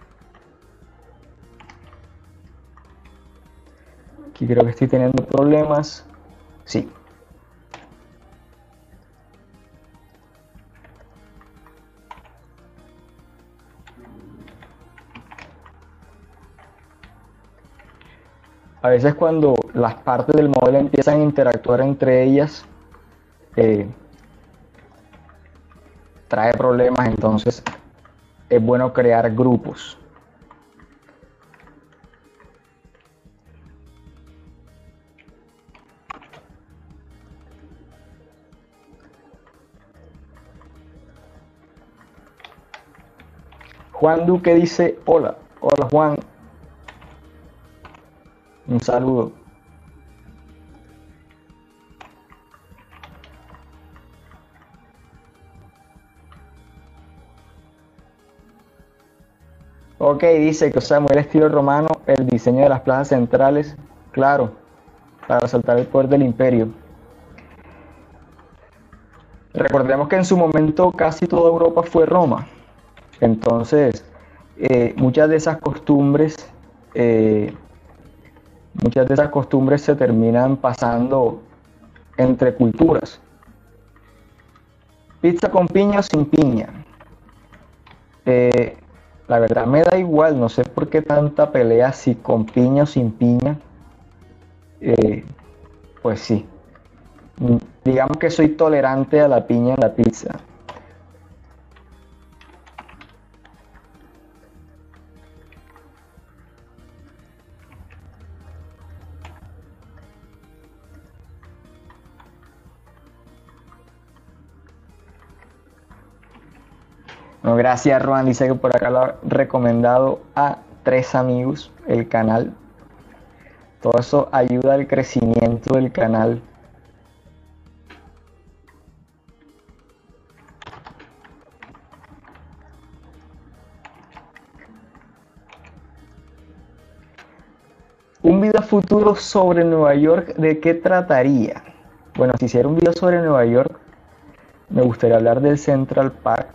Aquí creo que estoy teniendo problemas. Sí. A veces cuando las partes del modelo empiezan a interactuar entre ellas, trae problemas, entonces es bueno crear grupos. Juan Duque dice, hola, hola Juan, un saludo. Ok, dice que usamos el estilo romano, el diseño de las plazas centrales, claro, para resaltar el poder del imperio. Recordemos que en su momento casi toda Europa fue Roma. Entonces, muchas de esas costumbres, eh, muchas de esas costumbres se terminan pasando entre culturas. Pizza con piña o sin piña. Eh, la verdad me da igual, no sé por qué tanta pelea si con piña o sin piña. Eh, pues sí, digamos que soy tolerante a la piña en la pizza. No, gracias, Juan. Dice que por acá lo ha recomendado a 3 amigos el canal. Todo eso ayuda al crecimiento del canal. Un video futuro sobre Nueva York, ¿de qué trataría? Bueno, si hiciera un video sobre Nueva York, me gustaría hablar del Central Park.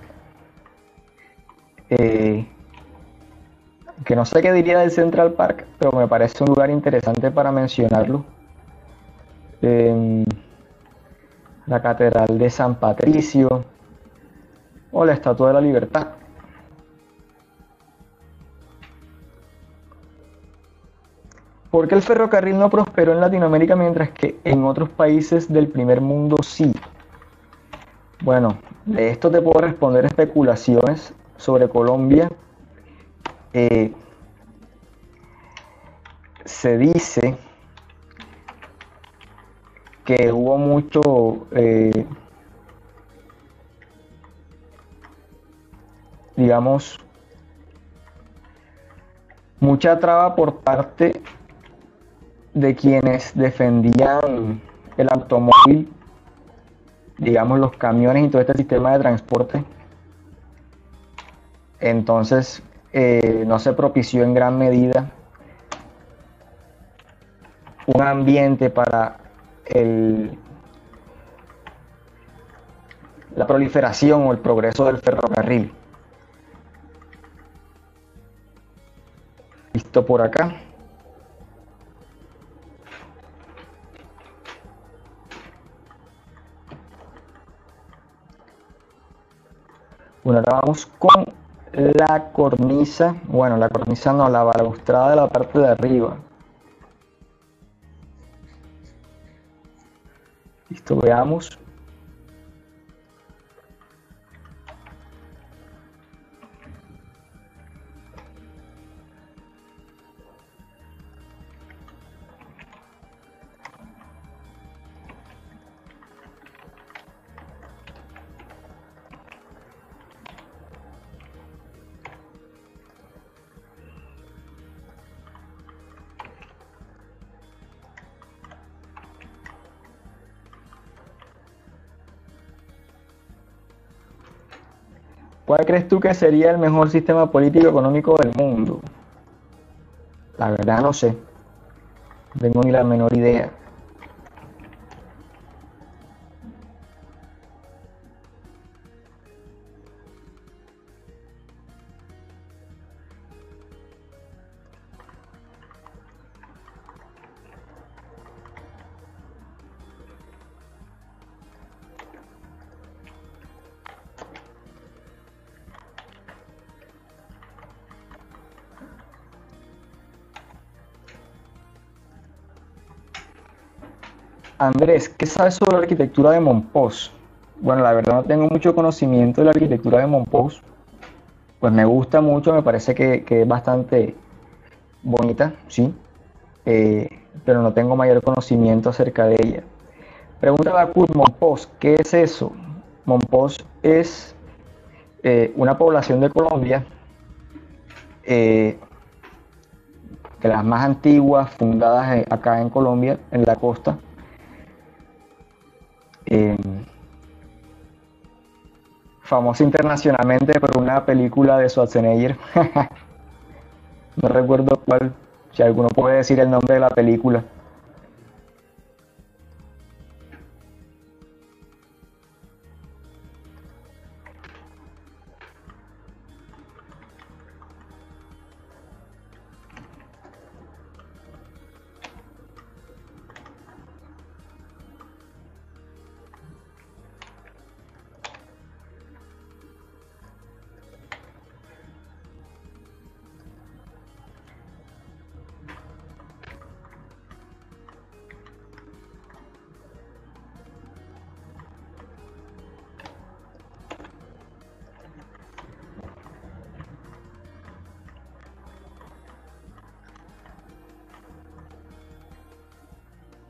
Que no sé qué diría del Central Park, pero me parece un lugar interesante para mencionarlo. Eh, la Catedral de San Patricio o la Estatua de la Libertad. ¿Por qué el ferrocarril no prosperó en Latinoamérica mientras que en otros países del primer mundo sí? Bueno, de esto te puedo responder especulaciones sobre Colombia. Se dice que hubo mucho, digamos, mucha traba por parte de quienes defendían el automóvil, digamos los camiones y todo este sistema de transporte. Entonces no se propició en gran medida un ambiente para la proliferación o el progreso del ferrocarril. Listo por acá. Bueno, ahora vamos con la cornisa. Bueno, la cornisa no, la balaustrada de la parte de arriba. Listo, veamos. ¿Cuál crees tú que sería el mejor sistema político económico del mundo? La verdad no sé. No tengo ni la menor idea. Andrés, ¿qué sabes sobre la arquitectura de Mompox? Bueno, la verdad no tengo mucho conocimiento de la arquitectura de Mompox. Pues me gusta mucho, me parece que es bastante bonita, sí, eh, pero no tengo mayor conocimiento acerca de ella. Pregunta a Kurt, Mompox, ¿qué es eso? Mompox es una población de Colombia, eh, de las más antiguas, fundadas acá en Colombia, en la costa. Eh, Famosa internacionalmente por una película de Schwarzenegger. No recuerdo cuál, si alguno puede decir el nombre de la película.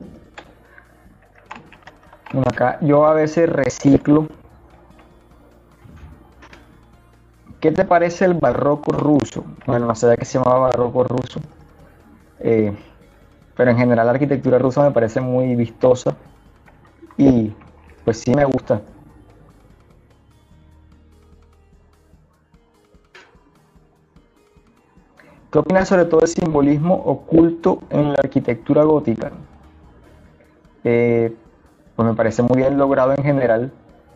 Bueno, acá yo a veces reciclo. ¿Qué te parece el barroco ruso? Bueno, no sabía que se llamaba barroco ruso, eh, pero en general la arquitectura rusa me parece muy vistosa y pues sí me gusta. ¿Qué opinas sobre todo el simbolismo oculto en la arquitectura gótica? Eh, pues me parece muy bien logrado en general.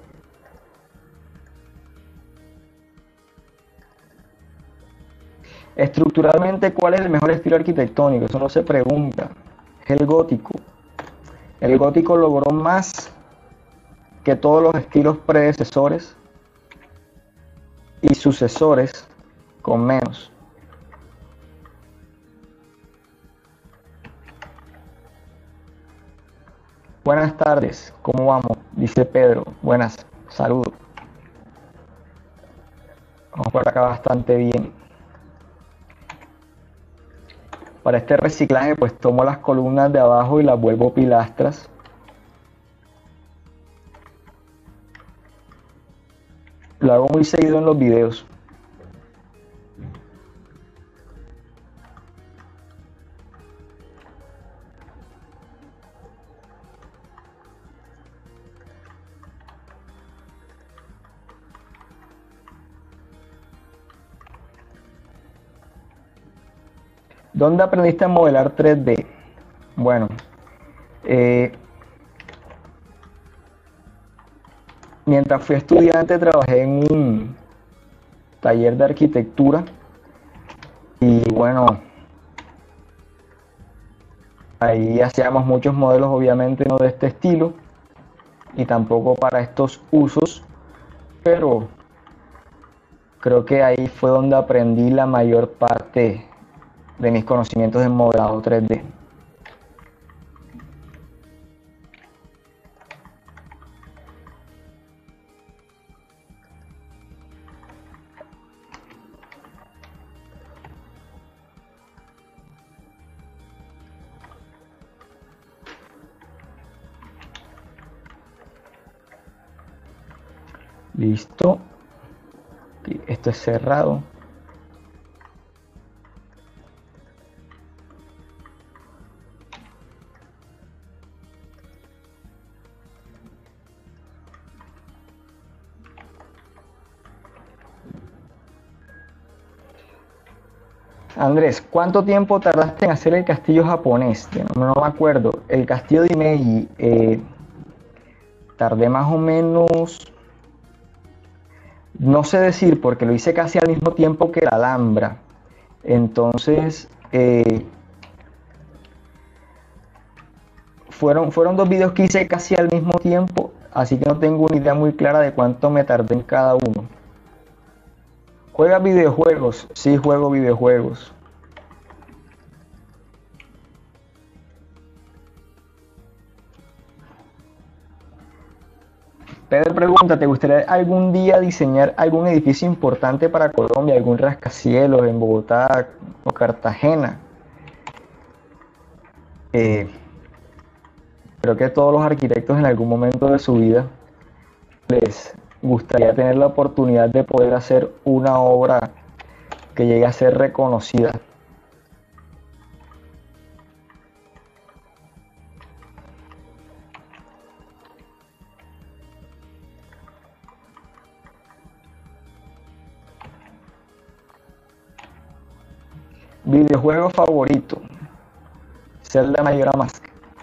Estructuralmente, ¿cuál es el mejor estilo arquitectónico? Eso no se pregunta. Es el gótico. El gótico logró más que todos los estilos predecesores y sucesores con menos. Buenas tardes, ¿cómo vamos? Dice Pedro. Buenas, saludos. Vamos por acá bastante bien. Para este reciclaje pues tomo las columnas de abajo y las vuelvo pilastras. Lo hago muy seguido en los videos. ¿Dónde aprendiste a modelar 3D? Bueno, eh, mientras fui estudiante trabajé en un taller de arquitectura y bueno, ahí hacíamos muchos modelos, obviamente no de este estilo y tampoco para estos usos, pero creo que ahí fue donde aprendí la mayor parte de mis conocimientos en modelado 3D. Listo. Esto es cerrado. Andrés, ¿cuánto tiempo tardaste en hacer el castillo japonés? No me acuerdo. El castillo de Imeji, tardé más o menos, no sé decir, porque lo hice casi al mismo tiempo que la Alhambra. Entonces, fueron dos videos que hice casi al mismo tiempo, así que no tengo una idea muy clara de cuánto me tardé en cada uno. ¿Juegas videojuegos? Sí, juego videojuegos. Pedro pregunta, ¿te gustaría algún día diseñar algún edificio importante para Colombia, algún rascacielos en Bogotá o Cartagena? Eh, Creo que todos los arquitectos en algún momento de su vida les gustaría tener la oportunidad de poder hacer una obra que llegue a ser reconocida. Videojuego favorito, Zelda Majora Mask.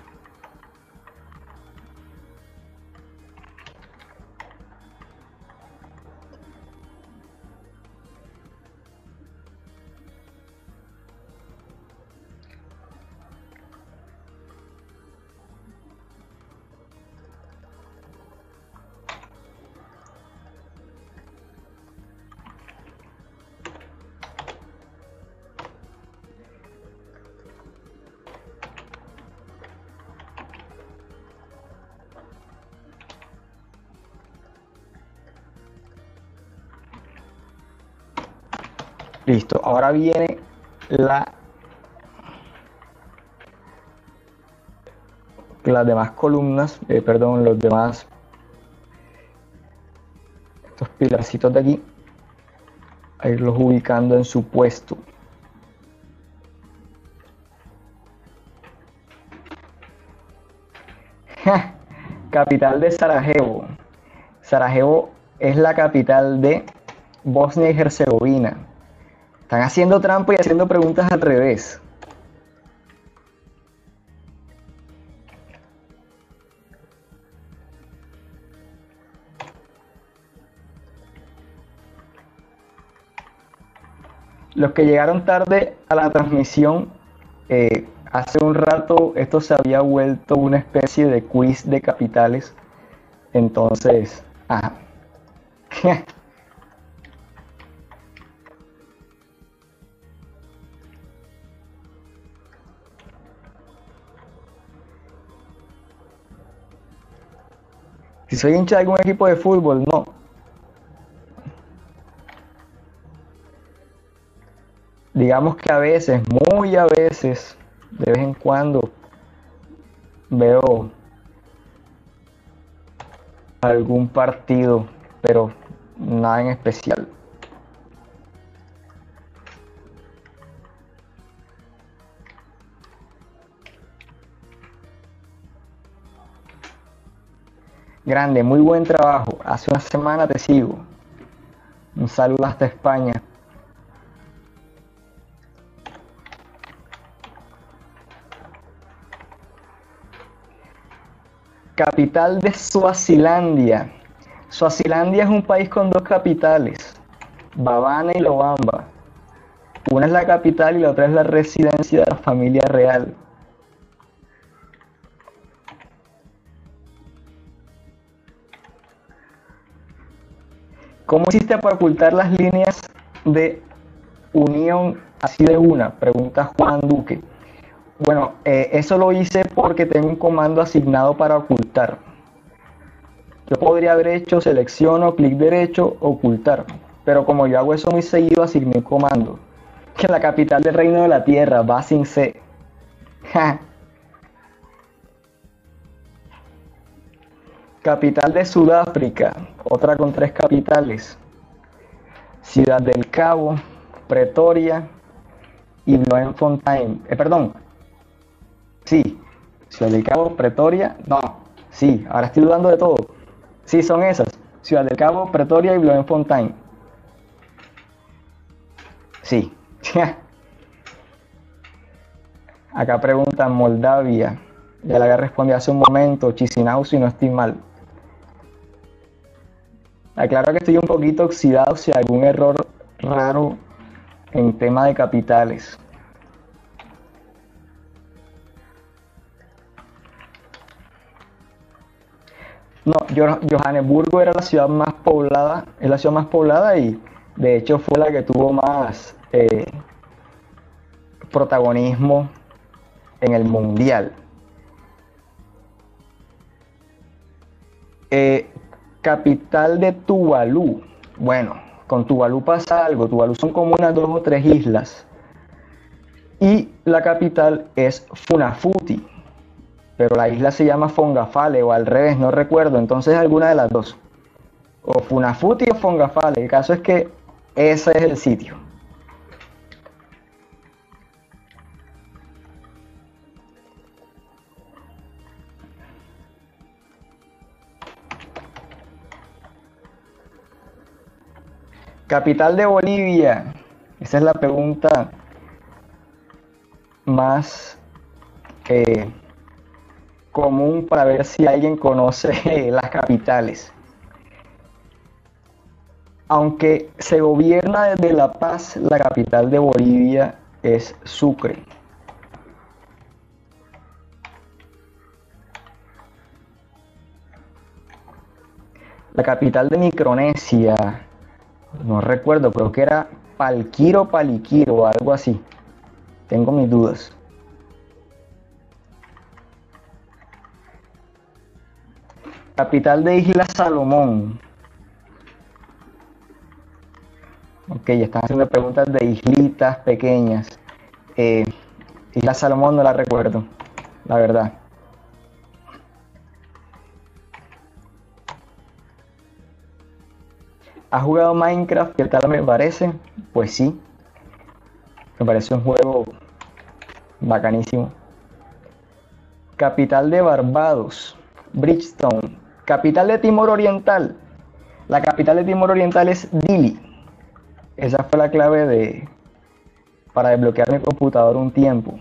Listo, ahora viene la las demás columnas, perdón, los demás, estos pilarcitos de aquí, a irlos ubicando en su puesto. Capital de Sarajevo. Sarajevo es la capital de Bosnia y Herzegovina. Están haciendo trampa y haciendo preguntas al revés. Los que llegaron tarde a la transmisión, hace un rato esto se había vuelto una especie de quiz de capitales. Entonces, ajá. Si soy hincha de algún equipo de fútbol, no. Digamos que a veces, muy a veces, de vez en cuando, veo algún partido, pero nada en especial. Grande, muy buen trabajo. Hace una semana te sigo. Un saludo hasta España. Capital de Suazilandia. Suazilandia es un país con dos capitales, Babana y Lobamba. Una es la capital y la otra es la residencia de la familia real. ¿Cómo hiciste para ocultar las líneas de unión así de una? Pregunta Juan Duque. Bueno, eso lo hice porque tengo un comando asignado para ocultar. Yo podría haber hecho selecciono, clic derecho, ocultar. Pero como yo hago eso muy seguido, asigné un comando. Que la capital del reino de la tierra va sin C. Capital de Sudáfrica, otra con 3 capitales. Ciudad del Cabo, Pretoria y Bloemfontein. Sí, Ciudad del Cabo, Pretoria, no, sí, ahora estoy dudando de todo. Sí, son esas, Ciudad del Cabo, Pretoria y Bloemfontein. Sí. Acá preguntan Moldavia. Ya le había respondido hace un momento, Chisinau, si no estoy mal. Aclaro que estoy un poquito oxidado si hay algún error raro en tema de capitales. No, Johannesburgo era la ciudad más poblada, es la ciudad más poblada y de hecho fue la que tuvo más protagonismo en el mundial. Capital de Tuvalu. Bueno, con Tuvalu pasa algo. Tuvalu son como unas 2 o 3 islas. Y la capital es Funafuti. Pero la isla se llama Fongafale o al revés, no recuerdo. Entonces alguna de las dos. O Funafuti o Fongafale. El caso es que ese es el sitio. Capital de Bolivia. Esa es la pregunta más común para ver si alguien conoce las capitales. Aunque se gobierna desde La Paz, la capital de Bolivia es Sucre. La capital de Micronesia, no recuerdo, creo que era Palquiro, Paliquiro o algo así. Tengo mis dudas. Capital de Isla Salomón. Ok, están haciendo preguntas de islitas pequeñas. Isla Salomón no la recuerdo, la verdad. ¿Has jugado Minecraft? ¿Qué tal me parece? Pues sí, me parece un juego bacanísimo. Capital de Barbados, Bridgetown. Capital de Timor Oriental. La capital de Timor Oriental es Dili. Esa fue la clave para desbloquear mi computador un tiempo.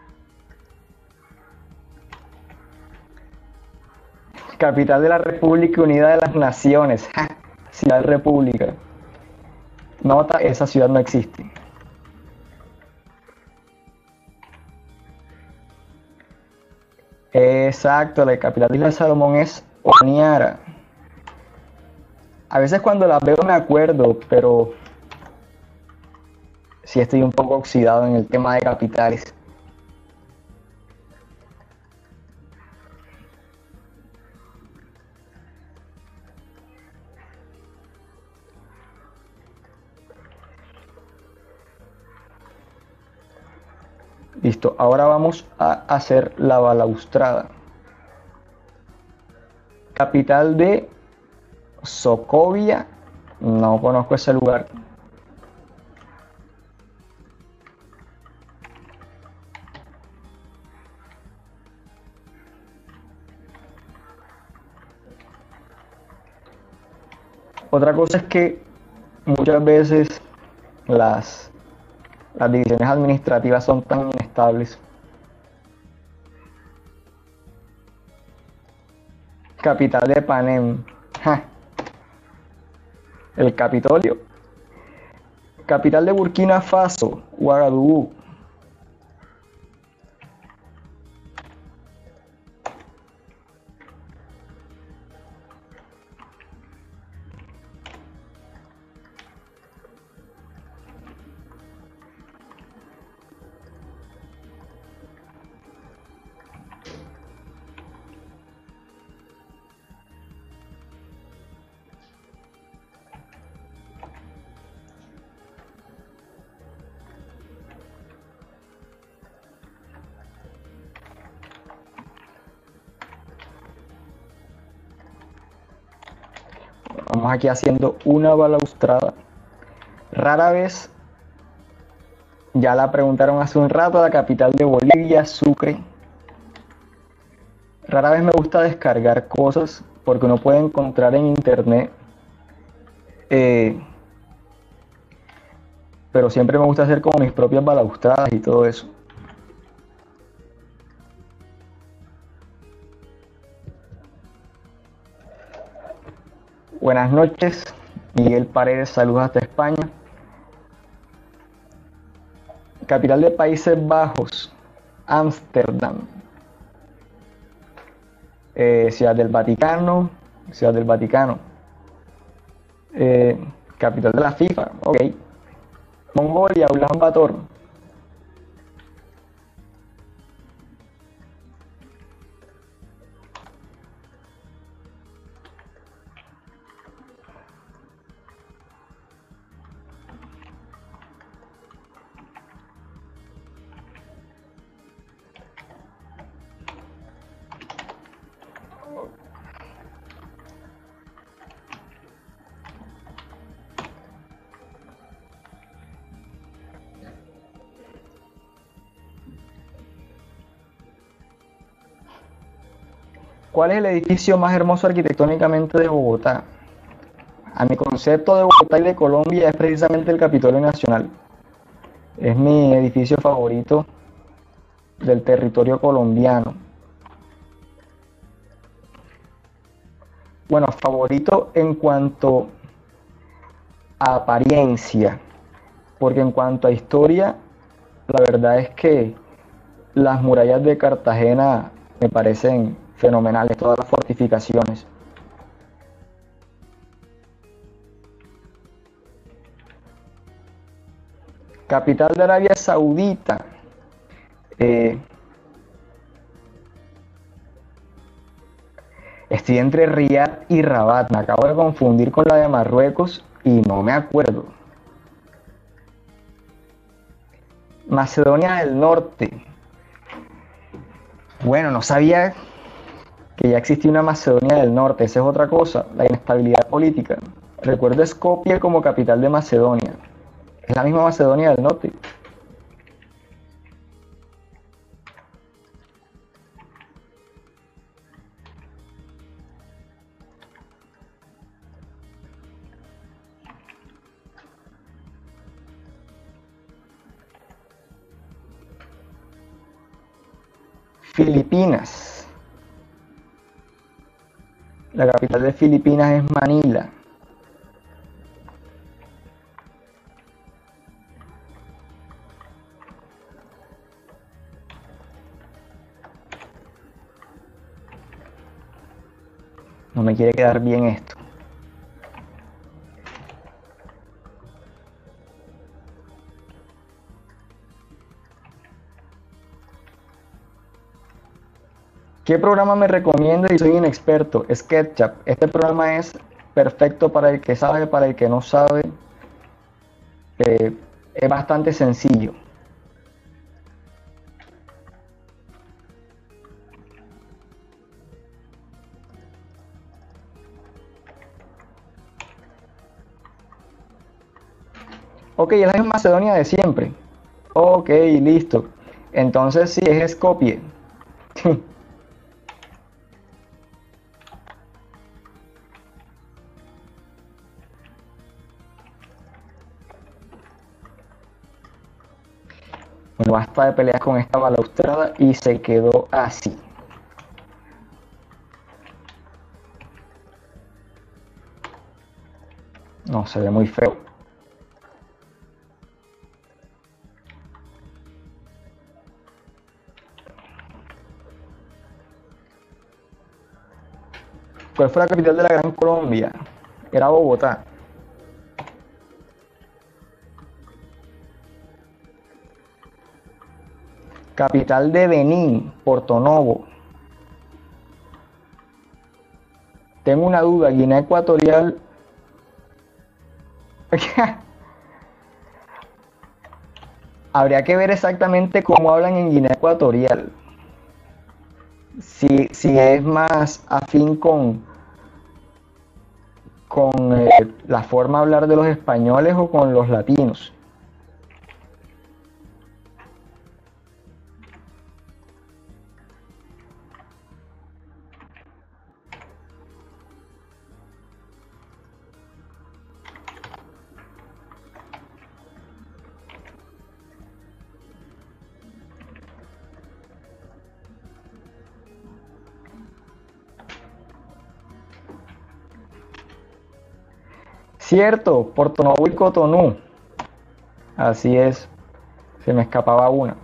Capital de la República Unida de las Naciones. ¡Ja! Ciudad República. Nota, esa ciudad no existe. Exacto, la capital de Isla de Salomón es Honiara. A veces cuando la veo me acuerdo, pero sí estoy un poco oxidado en el tema de capitales. Listo, ahora vamos a hacer la balaustrada. Capital de Socovia, no conozco ese lugar. Otra cosa es que muchas veces las divisiones administrativas son tan inestables. Capital de Panem. ¡Ja! El Capitolio. Capital de Burkina Faso, Ouagadougou. Vamos aquí haciendo una balaustrada. Rara vez, ya la preguntaron hace un rato, la capital de Bolivia, Sucre. Rara vez me gusta descargar cosas porque uno puede encontrar en internet, pero siempre me gusta hacer como mis propias balaustradas y todo eso. Buenas noches, Miguel Paredes, saludos hasta España. Capital de Países Bajos, Ámsterdam. Ciudad del Vaticano, Ciudad del Vaticano. Capital de la FIFA, ok. Mongolia, Ulan Bator. ¿Cuál es el edificio más hermoso arquitectónicamente de Bogotá? A mi concepto de Bogotá y de Colombia es precisamente el Capitolio Nacional. Es mi edificio favorito del territorio colombiano. Bueno, favorito en cuanto a apariencia, porque en cuanto a historia, la verdad es que las murallas de Cartagena me parecen fenomenales, todas las fortificaciones. Capital de Arabia Saudita. Estoy entre Riad y Rabat. Me acabo de confundir con la de Marruecos y no me acuerdo. Macedonia del Norte. Bueno, no sabía que ya existía una Macedonia del Norte. Esa es otra cosa, la inestabilidad política. Recuerdo Skopje como capital de Macedonia. Es la misma Macedonia del Norte. Filipinas. La capital de Filipinas es Manila. No me quiere quedar bien esto. ¿Qué programa me recomienda y soy inexperto? SketchUp. Este programa es perfecto para el que sabe, para el que no sabe. Es bastante sencillo. Ok, es la misma Macedonia de siempre. Ok, listo. Entonces sí, es Skopje. Bueno, basta de peleas con esta balaustrada y se quedó así. No, se ve muy feo. ¿Cuál fue la capital de la Gran Colombia? Era Bogotá. Capital de Benín, Porto Novo. Tengo una duda, Guinea Ecuatorial. Habría que ver exactamente cómo hablan en Guinea Ecuatorial. Si es más afín con la forma de hablar de los españoles o con los latinos. Cierto, Porto Novo y Cotonú. Así es, se me escapaba una.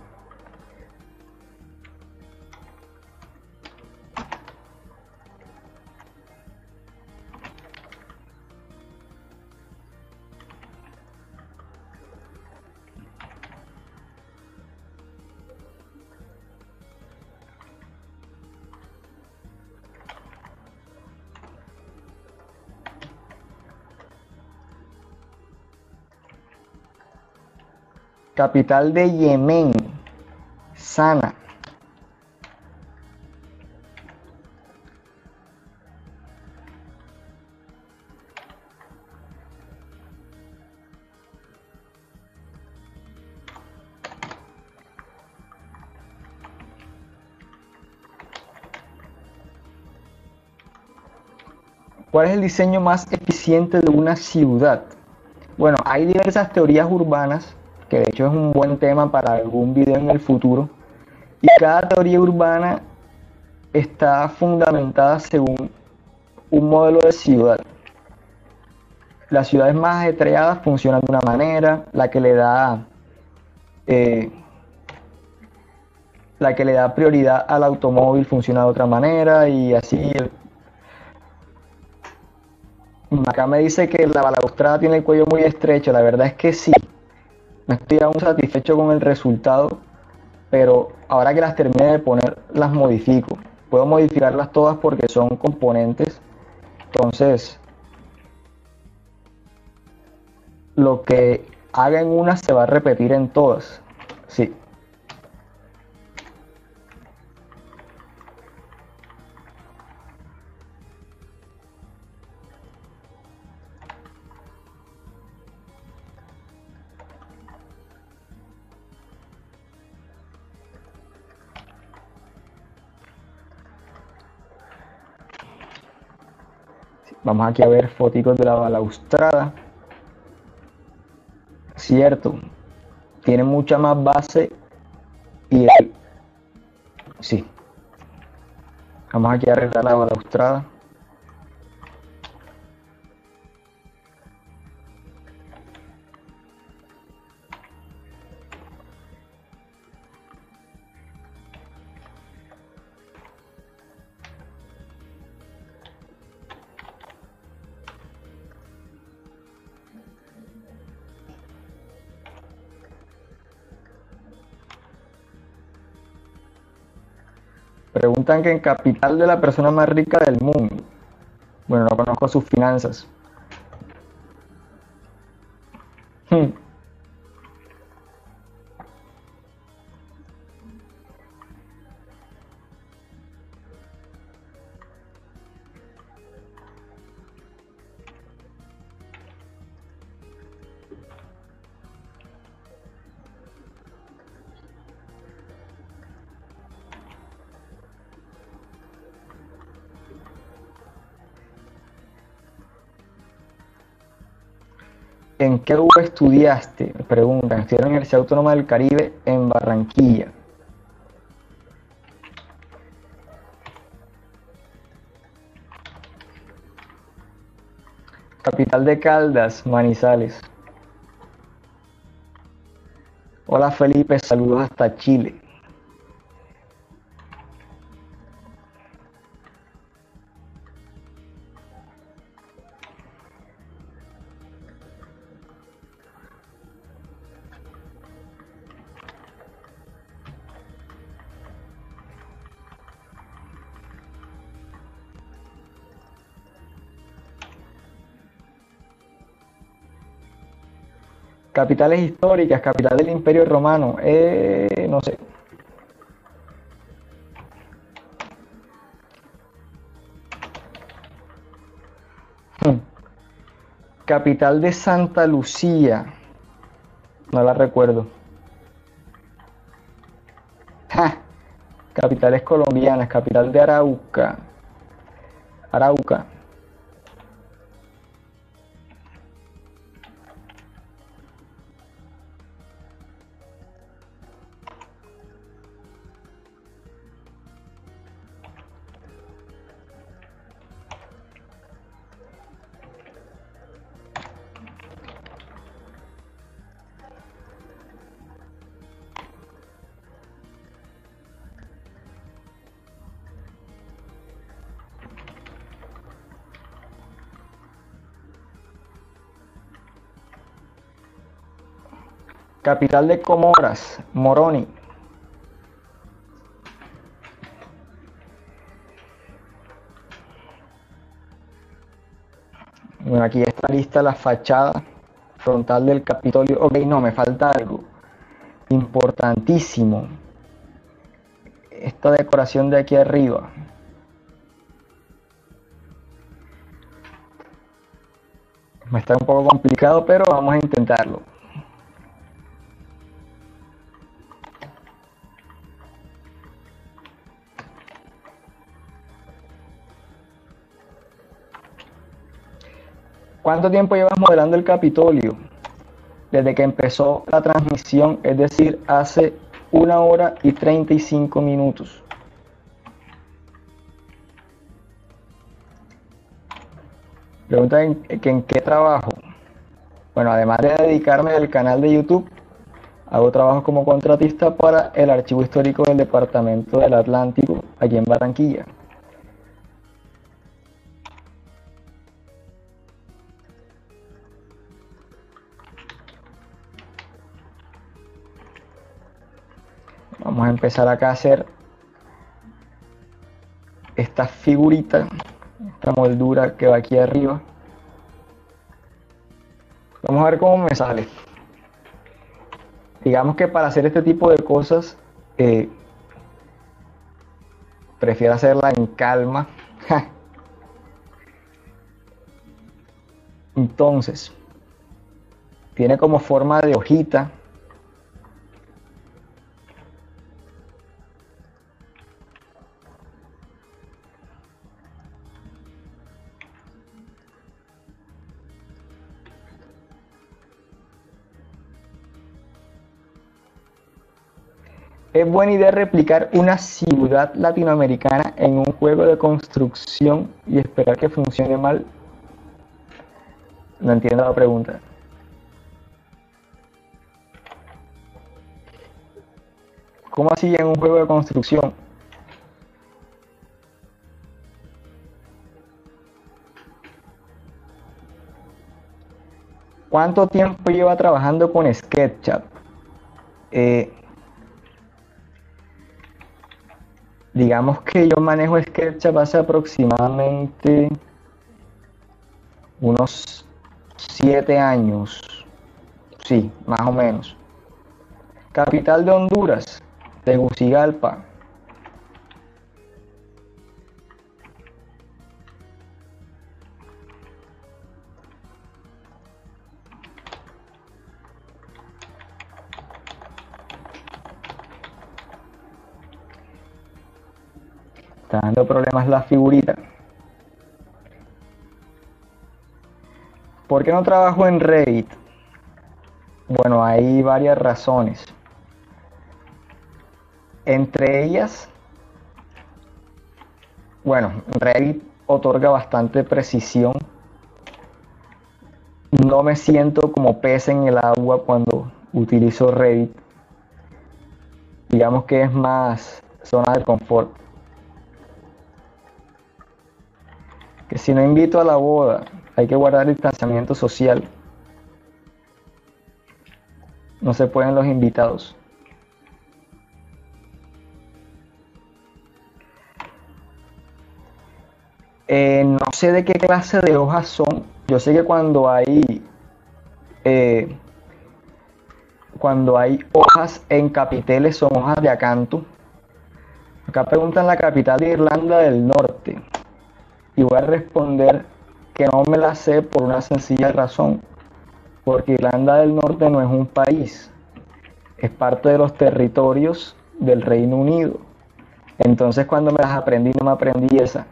Capital de Yemen, Sana. ¿Cuál es el diseño más eficiente de una ciudad? Bueno, hay diversas teorías urbanas, que de hecho es un buen tema para algún video en el futuro, y cada teoría urbana está fundamentada según un modelo de ciudad. Las ciudades más ajetreadas funcionan de una manera, eh, la que le da prioridad al automóvil funciona de otra manera y así. Acá me dice que la balaustrada tiene el cuello muy estrecho, la verdad es que sí. No estoy aún satisfecho con el resultado, pero ahora que las termine de poner, las modifico. Puedo modificarlas todas porque son componentes, entonces lo que haga en una se va a repetir en todas. Sí. Vamos aquí a ver fotos de la balaustrada. Cierto, tiene mucha más base y sí. Vamos aquí a arreglar la balaustrada. Preguntan que en capital de la persona más rica del mundo. Bueno, no conozco sus finanzas. ¿En qué U estudiaste? Me preguntan. Estudié en la Universidad Autónoma del Caribe en Barranquilla. Capital de Caldas, Manizales. Hola Felipe, saludos hasta Chile. Capitales históricas, capital del Imperio Romano. No sé. Capital de Santa Lucía. No la recuerdo. ¡Ja! Capitales colombianas. Capital de Arauca. Arauca. Capital de Comoras. Moroni. Bueno, aquí está lista la fachada frontal del Capitolio. Ok, no, me falta algo importantísimo. Esta decoración de aquí arriba. Me está un poco complicado, pero vamos a intentarlo. ¿Cuánto tiempo llevas modelando el Capitolio? Desde que empezó la transmisión, es decir, hace 1 hora y 35 minutos. Preguntan en qué trabajo. Bueno, además de dedicarme al canal de YouTube, hago trabajo como contratista para el Archivo Histórico del Departamento del Atlántico, aquí en Barranquilla. Vamos a empezar acá a hacer esta figurita, esta moldura que va aquí arriba. Vamos a ver cómo me sale. Digamos que para hacer este tipo de cosas, prefiero hacerla en calma. Entonces, tiene como forma de hojita. Es buena idea replicar una ciudad latinoamericana en un juego de construcción y esperar que funcione mal. No entiendo la pregunta. ¿Cómo así en un juego de construcción? ¿Cuánto tiempo lleva trabajando con SketchUp? Eh, digamos que yo manejo SketchUp hace aproximadamente unos 7 años. Sí, más o menos. Capital de Honduras, Tegucigalpa. Está dando problemas la figurita. ¿Por qué no trabajo en Revit? Bueno, hay varias razones. Entre ellas, bueno, Revit otorga bastante precisión. No me siento como pez en el agua cuando utilizo Revit. Digamos que es más zona de confort. Que si no invito a la boda, hay que guardar distanciamiento social. No se pueden los invitados. No sé de qué clase de hojas son. Yo sé que eh, cuando hay hojas en capiteles son hojas de acanto. Acá preguntan la capital de Irlanda del Norte. Y voy a responder que no me la sé por una sencilla razón. Porque Irlanda del Norte no es un país. Es parte de los territorios del Reino Unido. Entonces cuando me las aprendí no me aprendí esa.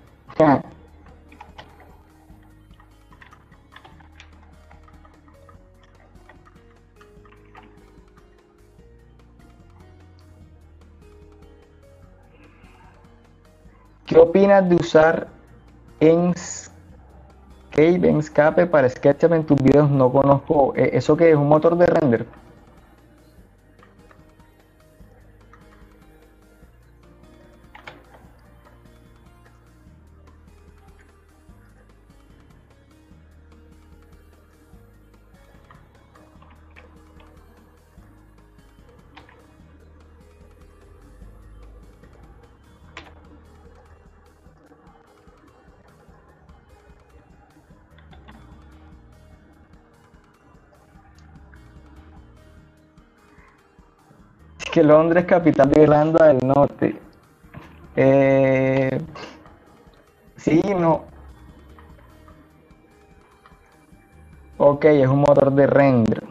¿Qué opinas de usar Enscape para SketchUp en tus videos? No conozco. ¿Eso qué es? ¿Un motor de render? Es que Londres, capital de Irlanda del Norte. Eh, sí, no. Ok, es un motor de render.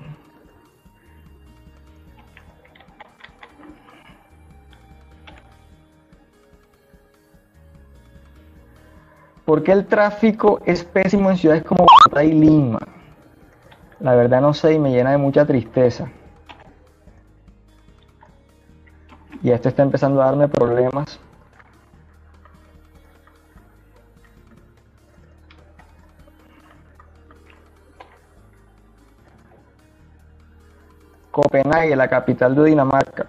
¿Por qué el tráfico es pésimo en ciudades como Bogotá y Lima? La verdad no sé y me llena de mucha tristeza. Y esto está empezando a darme problemas. Copenhague, la capital de Dinamarca.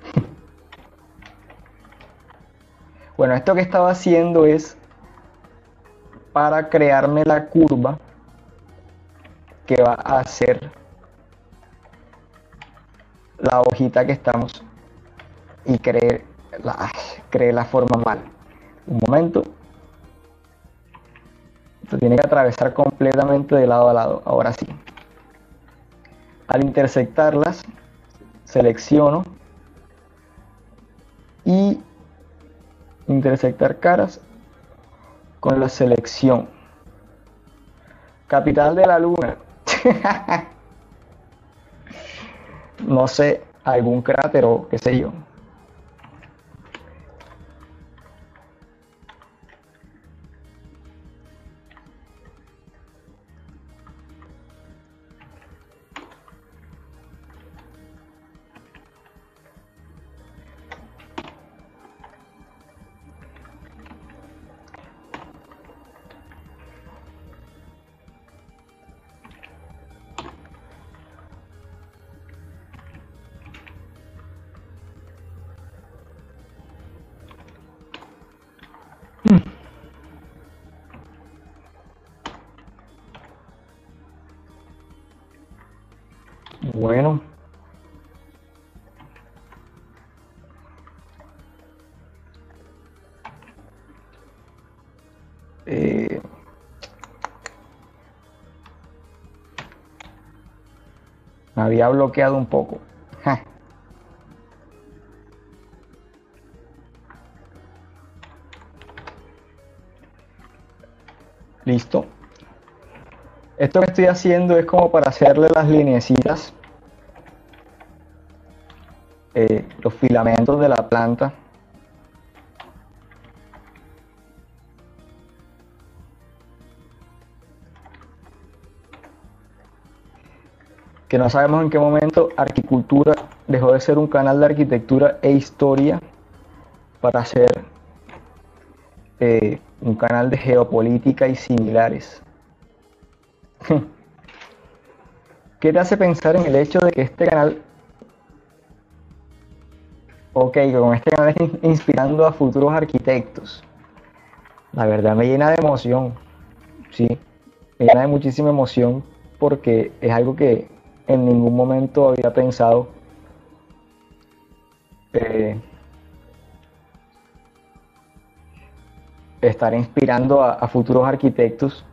Bueno, esto que estaba haciendo es para crearme la curva que va a hacer la hojita que estamos y creé la forma mal. Un momento. Esto tiene que atravesar completamente de lado a lado. Ahora sí. Al intersectarlas, selecciono y intersectar caras con la selección. Capital de la luna. No sé, algún cráter o qué sé yo. bueno. Me había bloqueado un poco. Ja. Listo. Esto que estoy haciendo es como para hacerle las lineecitas, los filamentos de la planta. Que no sabemos en qué momento Arquicultura dejó de ser un canal de arquitectura e historia para ser un canal de geopolítica y similares. ¿Qué te hace pensar en el hecho de que este canal, que con este canal es inspirando a futuros arquitectos? La verdad me llena de emoción, sí, me llena de muchísima emoción porque es algo que en ningún momento había pensado. Estar inspirando a futuros arquitectos.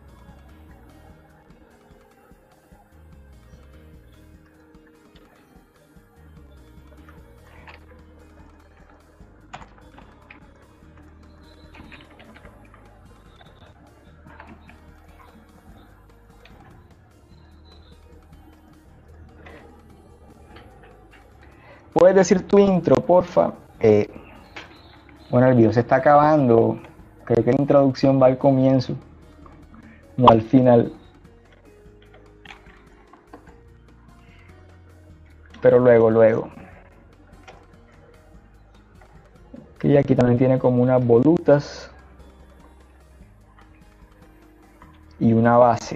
¿Puedes decir tu intro, porfa? Bueno, el video se está acabando. Creo que la introducción va al comienzo, no al final. Pero luego. Que aquí también tiene como unas volutas y una base.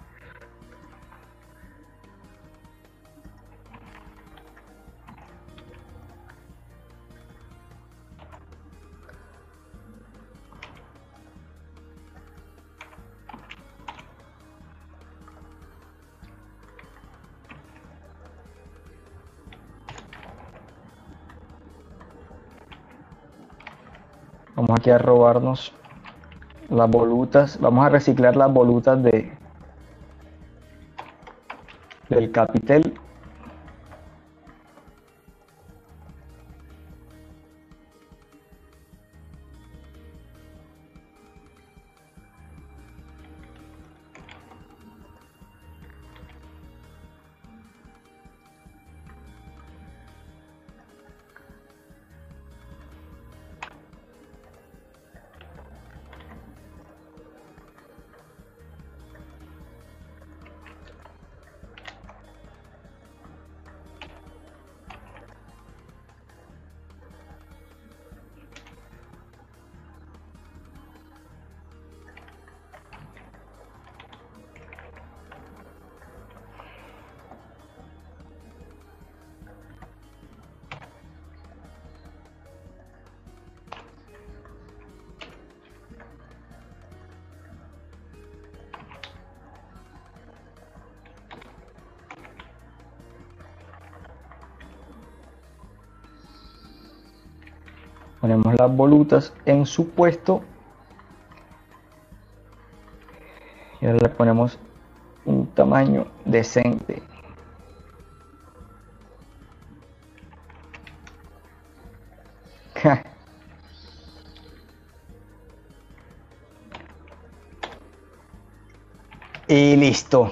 Vamos aquí a robarnos las volutas. Vamos a reciclar las volutas del capitel. Ponemos las volutas en su puesto y ahora le ponemos un tamaño decente. Y listo.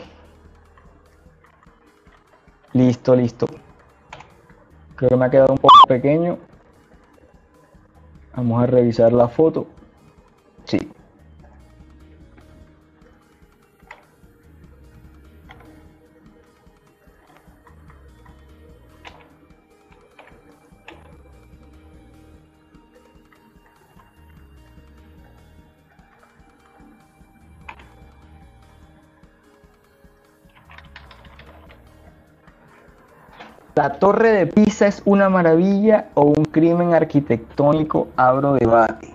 Listo. Creo que me ha quedado un poco pequeño. Vamos a revisar la foto. Sí. ¿La Torre de Pisa es una maravilla o un crimen arquitectónico? Abro debate.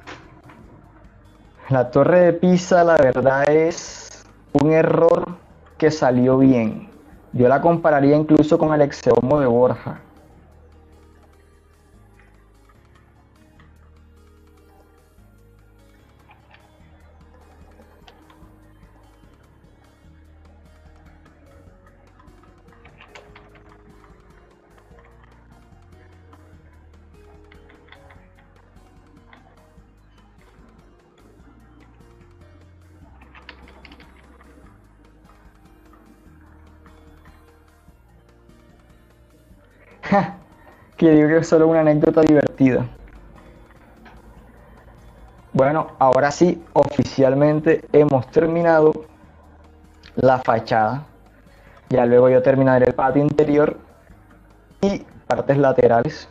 La Torre de Pisa, la verdad, es un error que salió bien. Yo la compararía incluso con el Exeomo de Borja. Que digo que es solo una anécdota divertida. Bueno, ahora sí, oficialmente hemos terminado la fachada. Ya luego yo terminaré el patio interior y partes laterales.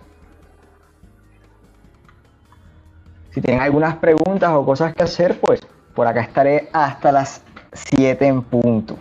Si tienen algunas preguntas o cosas que hacer, pues por acá estaré hasta las 7 en punto.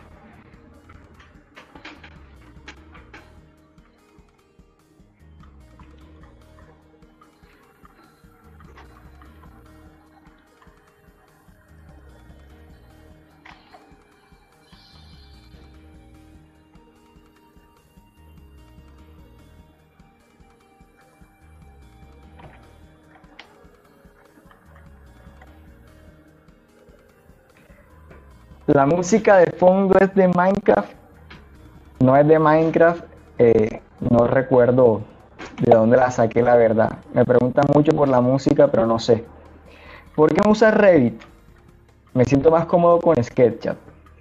La música de fondo es de Minecraft, no es de Minecraft, no recuerdo de dónde la saqué, la verdad. Me preguntan mucho por la música, pero no sé. ¿Por qué no usas Revit? Me siento más cómodo con SketchUp.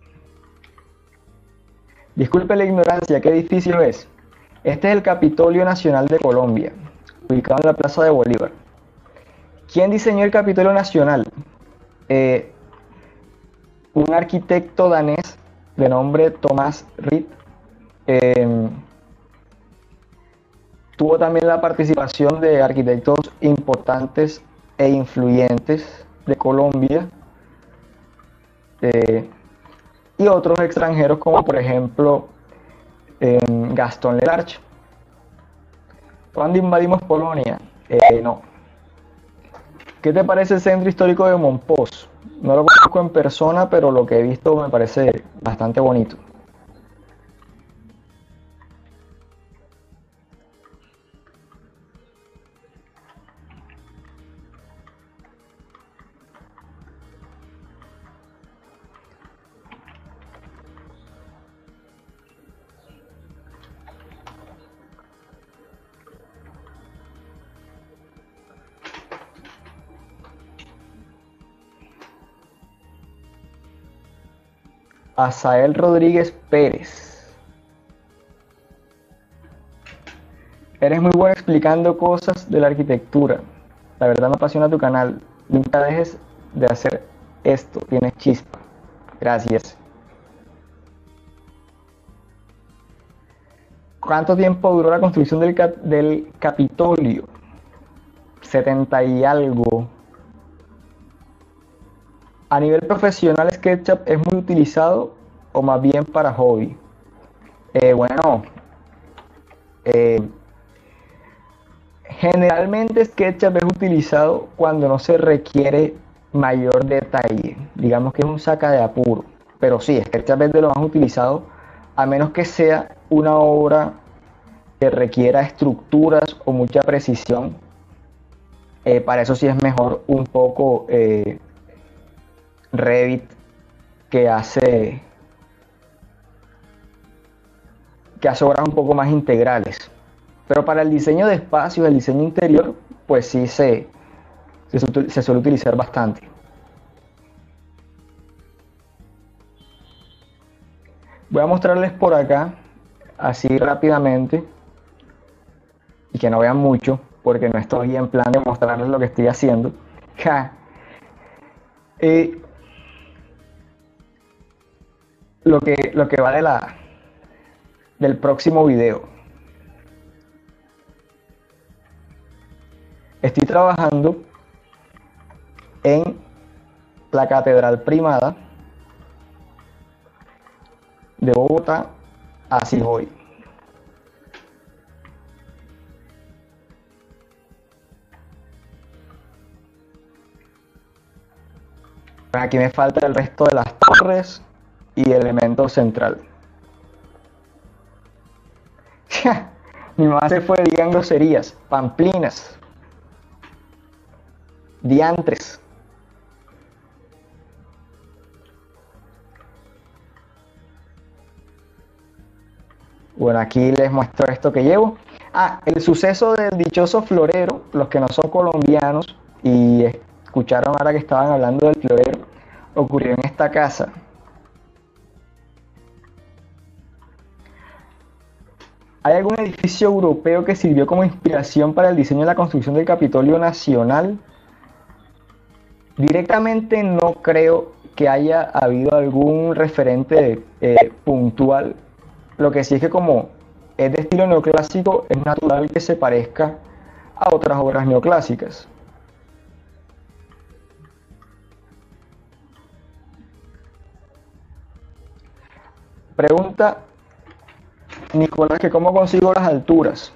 Disculpe la ignorancia, ¿qué edificio es? Este es el Capitolio Nacional de Colombia, ubicado en la Plaza de Bolívar. ¿Quién diseñó el Capitolio Nacional? Eh, un arquitecto danés de nombre Thomas Reed. Eh, tuvo también la participación de arquitectos importantes e influyentes de Colombia y otros extranjeros como por ejemplo Gastón Lelarche. ¿Cuándo invadimos Polonia? No. ¿Qué te parece el centro histórico de Mompox? No lo conozco en persona, pero lo que he visto me parece bastante bonito. Asael Rodríguez Pérez. Eres muy bueno explicando cosas de la arquitectura. La verdad me apasiona tu canal. Nunca dejes de hacer esto. Tienes chispa. Gracias. ¿Cuánto tiempo duró la construcción del Capitolio? 70 y algo. A nivel profesional, SketchUp es muy utilizado o más bien para hobby. Bueno, eh, generalmente SketchUp es utilizado cuando no se requiere mayor detalle. Digamos que es un saca de apuro. Pero sí, SketchUp es de lo más utilizado, a menos que sea una obra que requiera estructuras o mucha precisión. Para eso sí es mejor un poco Revit, que hace obras un poco más integrales. Pero para el diseño de espacios, el diseño interior, pues sí se suele utilizar bastante. Voy a mostrarles por acá, así rápidamente, y que no vean mucho, porque no estoy en plan de mostrarles lo que estoy haciendo. Lo que va del próximo video. Estoy trabajando en la Catedral Primada de Bogotá, así voy. Aquí me falta el resto de las torres y elemento central. Mi mamá se fue, digan groserías, pamplinas, diantres. Bueno, aquí les muestro esto que llevo. El suceso del dichoso florero, los que no son colombianos y escucharon ahora que estaban hablando del florero, ocurrió en esta casa. ¿Hay algún edificio europeo que sirvió como inspiración para el diseño y la construcción del Capitolio Nacional? Directamente no creo que haya habido algún referente puntual. Lo que sí es que como es de estilo neoclásico, es natural que se parezca a otras obras neoclásicas. Pregunta Nicolás que cómo consigo las alturas.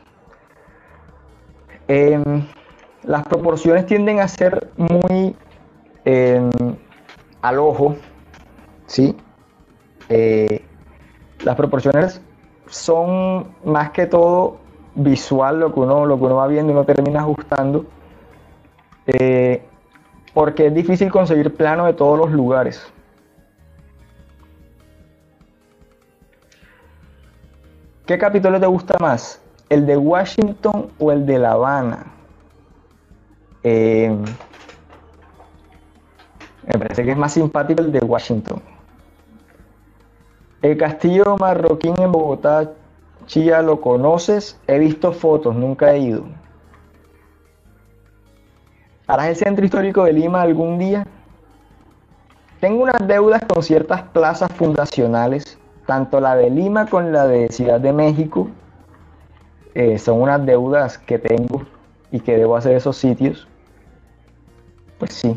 Las proporciones tienden a ser muy al ojo, ¿sí? Las proporciones son más que todo visual, lo que uno va viendo y uno termina ajustando, porque es difícil conseguir plano de todos los lugares. ¿Qué Capitolio te gusta más? ¿El de Washington o el de La Habana? Me parece que es más simpático el de Washington. El Castillo Marroquín en Bogotá, Chía, ¿lo conoces? He visto fotos, nunca he ido. ¿Harás el centro histórico de Lima algún día? Tengo unas deudas con ciertas plazas fundacionales, tanto la de Lima como la de Ciudad de México. Son unas deudas que tengo y que debo hacer esos sitios. Pues sí.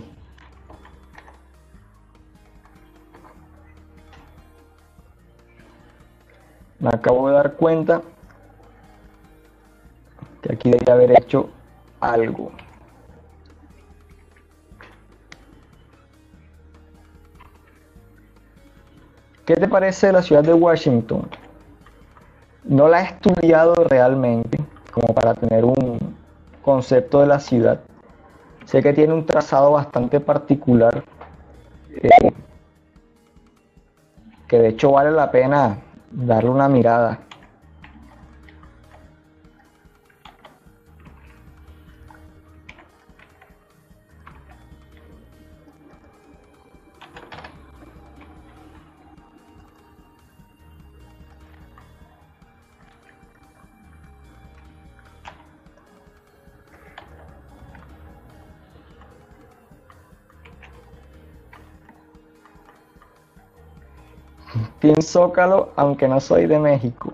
Me acabo de dar cuenta que aquí debería haber hecho algo. ¿Qué te parece la ciudad de Washington? No la he estudiado realmente como para tener un concepto de la ciudad. Sé que tiene un trazado bastante particular, que de hecho vale la pena darle una mirada. Team Zócalo, aunque no soy de México.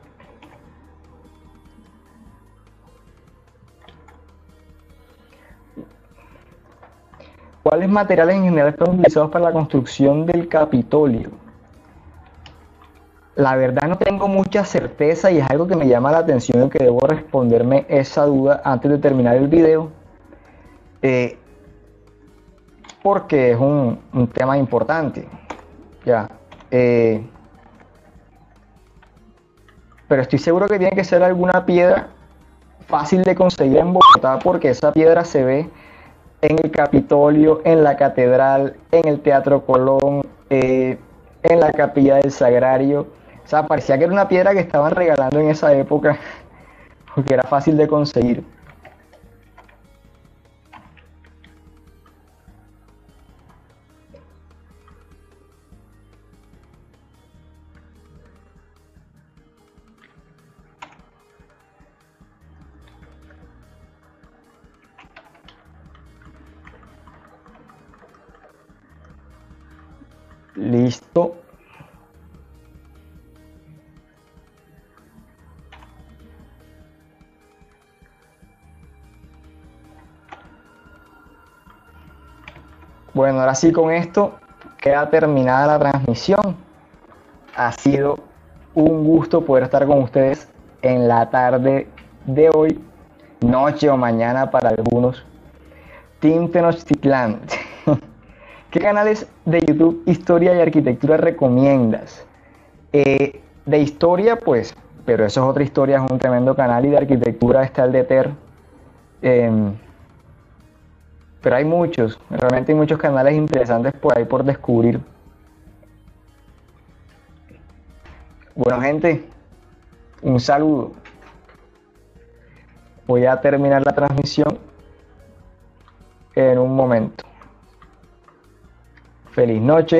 ¿Cuáles materiales en general fueron utilizados para la construcción del Capitolio? La verdad no tengo mucha certeza y es algo que me llama la atención y que debo responderme esa duda antes de terminar el video. Porque es un tema importante. Ya. Pero estoy seguro que tiene que ser alguna piedra fácil de conseguir en Bogotá, porque esa piedra se ve en el Capitolio, en la Catedral, en el Teatro Colón, en la Capilla del Sagrario. O sea, parecía que era una piedra que estaban regalando en esa época, porque era fácil de conseguir. Listo. Bueno, ahora sí, con esto queda terminada la transmisión. Ha sido un gusto poder estar con ustedes en la tarde de hoy, noche o mañana para algunos. Team Tenochtitlán. ¿Qué canales de YouTube, historia y arquitectura recomiendas? De historia, pues pero eso es otra historia, es un tremendo canal, y de arquitectura está el de TER. Pero hay muchos, realmente hay muchos canales interesantes por ahí por descubrir. Bueno, gente, un saludo. Voy a terminar la transmisión en un momento. Feliz noche.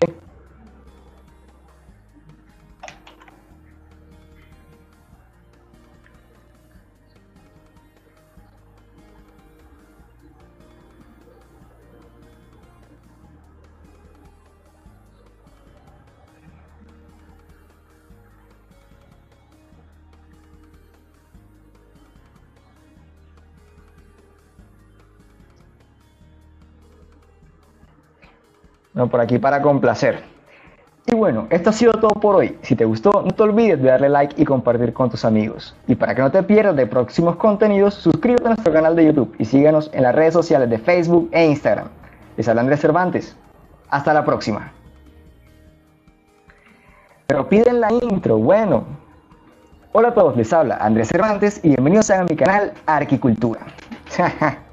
No, por aquí para complacer. Y bueno, esto ha sido todo por hoy. Si te gustó, no te olvides de darle like y compartir con tus amigos. Y para que no te pierdas de próximos contenidos, suscríbete a nuestro canal de YouTube y síguenos en las redes sociales de Facebook e Instagram. Les habla Andrés Cervantes. Hasta la próxima. Pero piden la intro, bueno. Hola a todos, les habla Andrés Cervantes y bienvenidos a mi canal Arquicultura.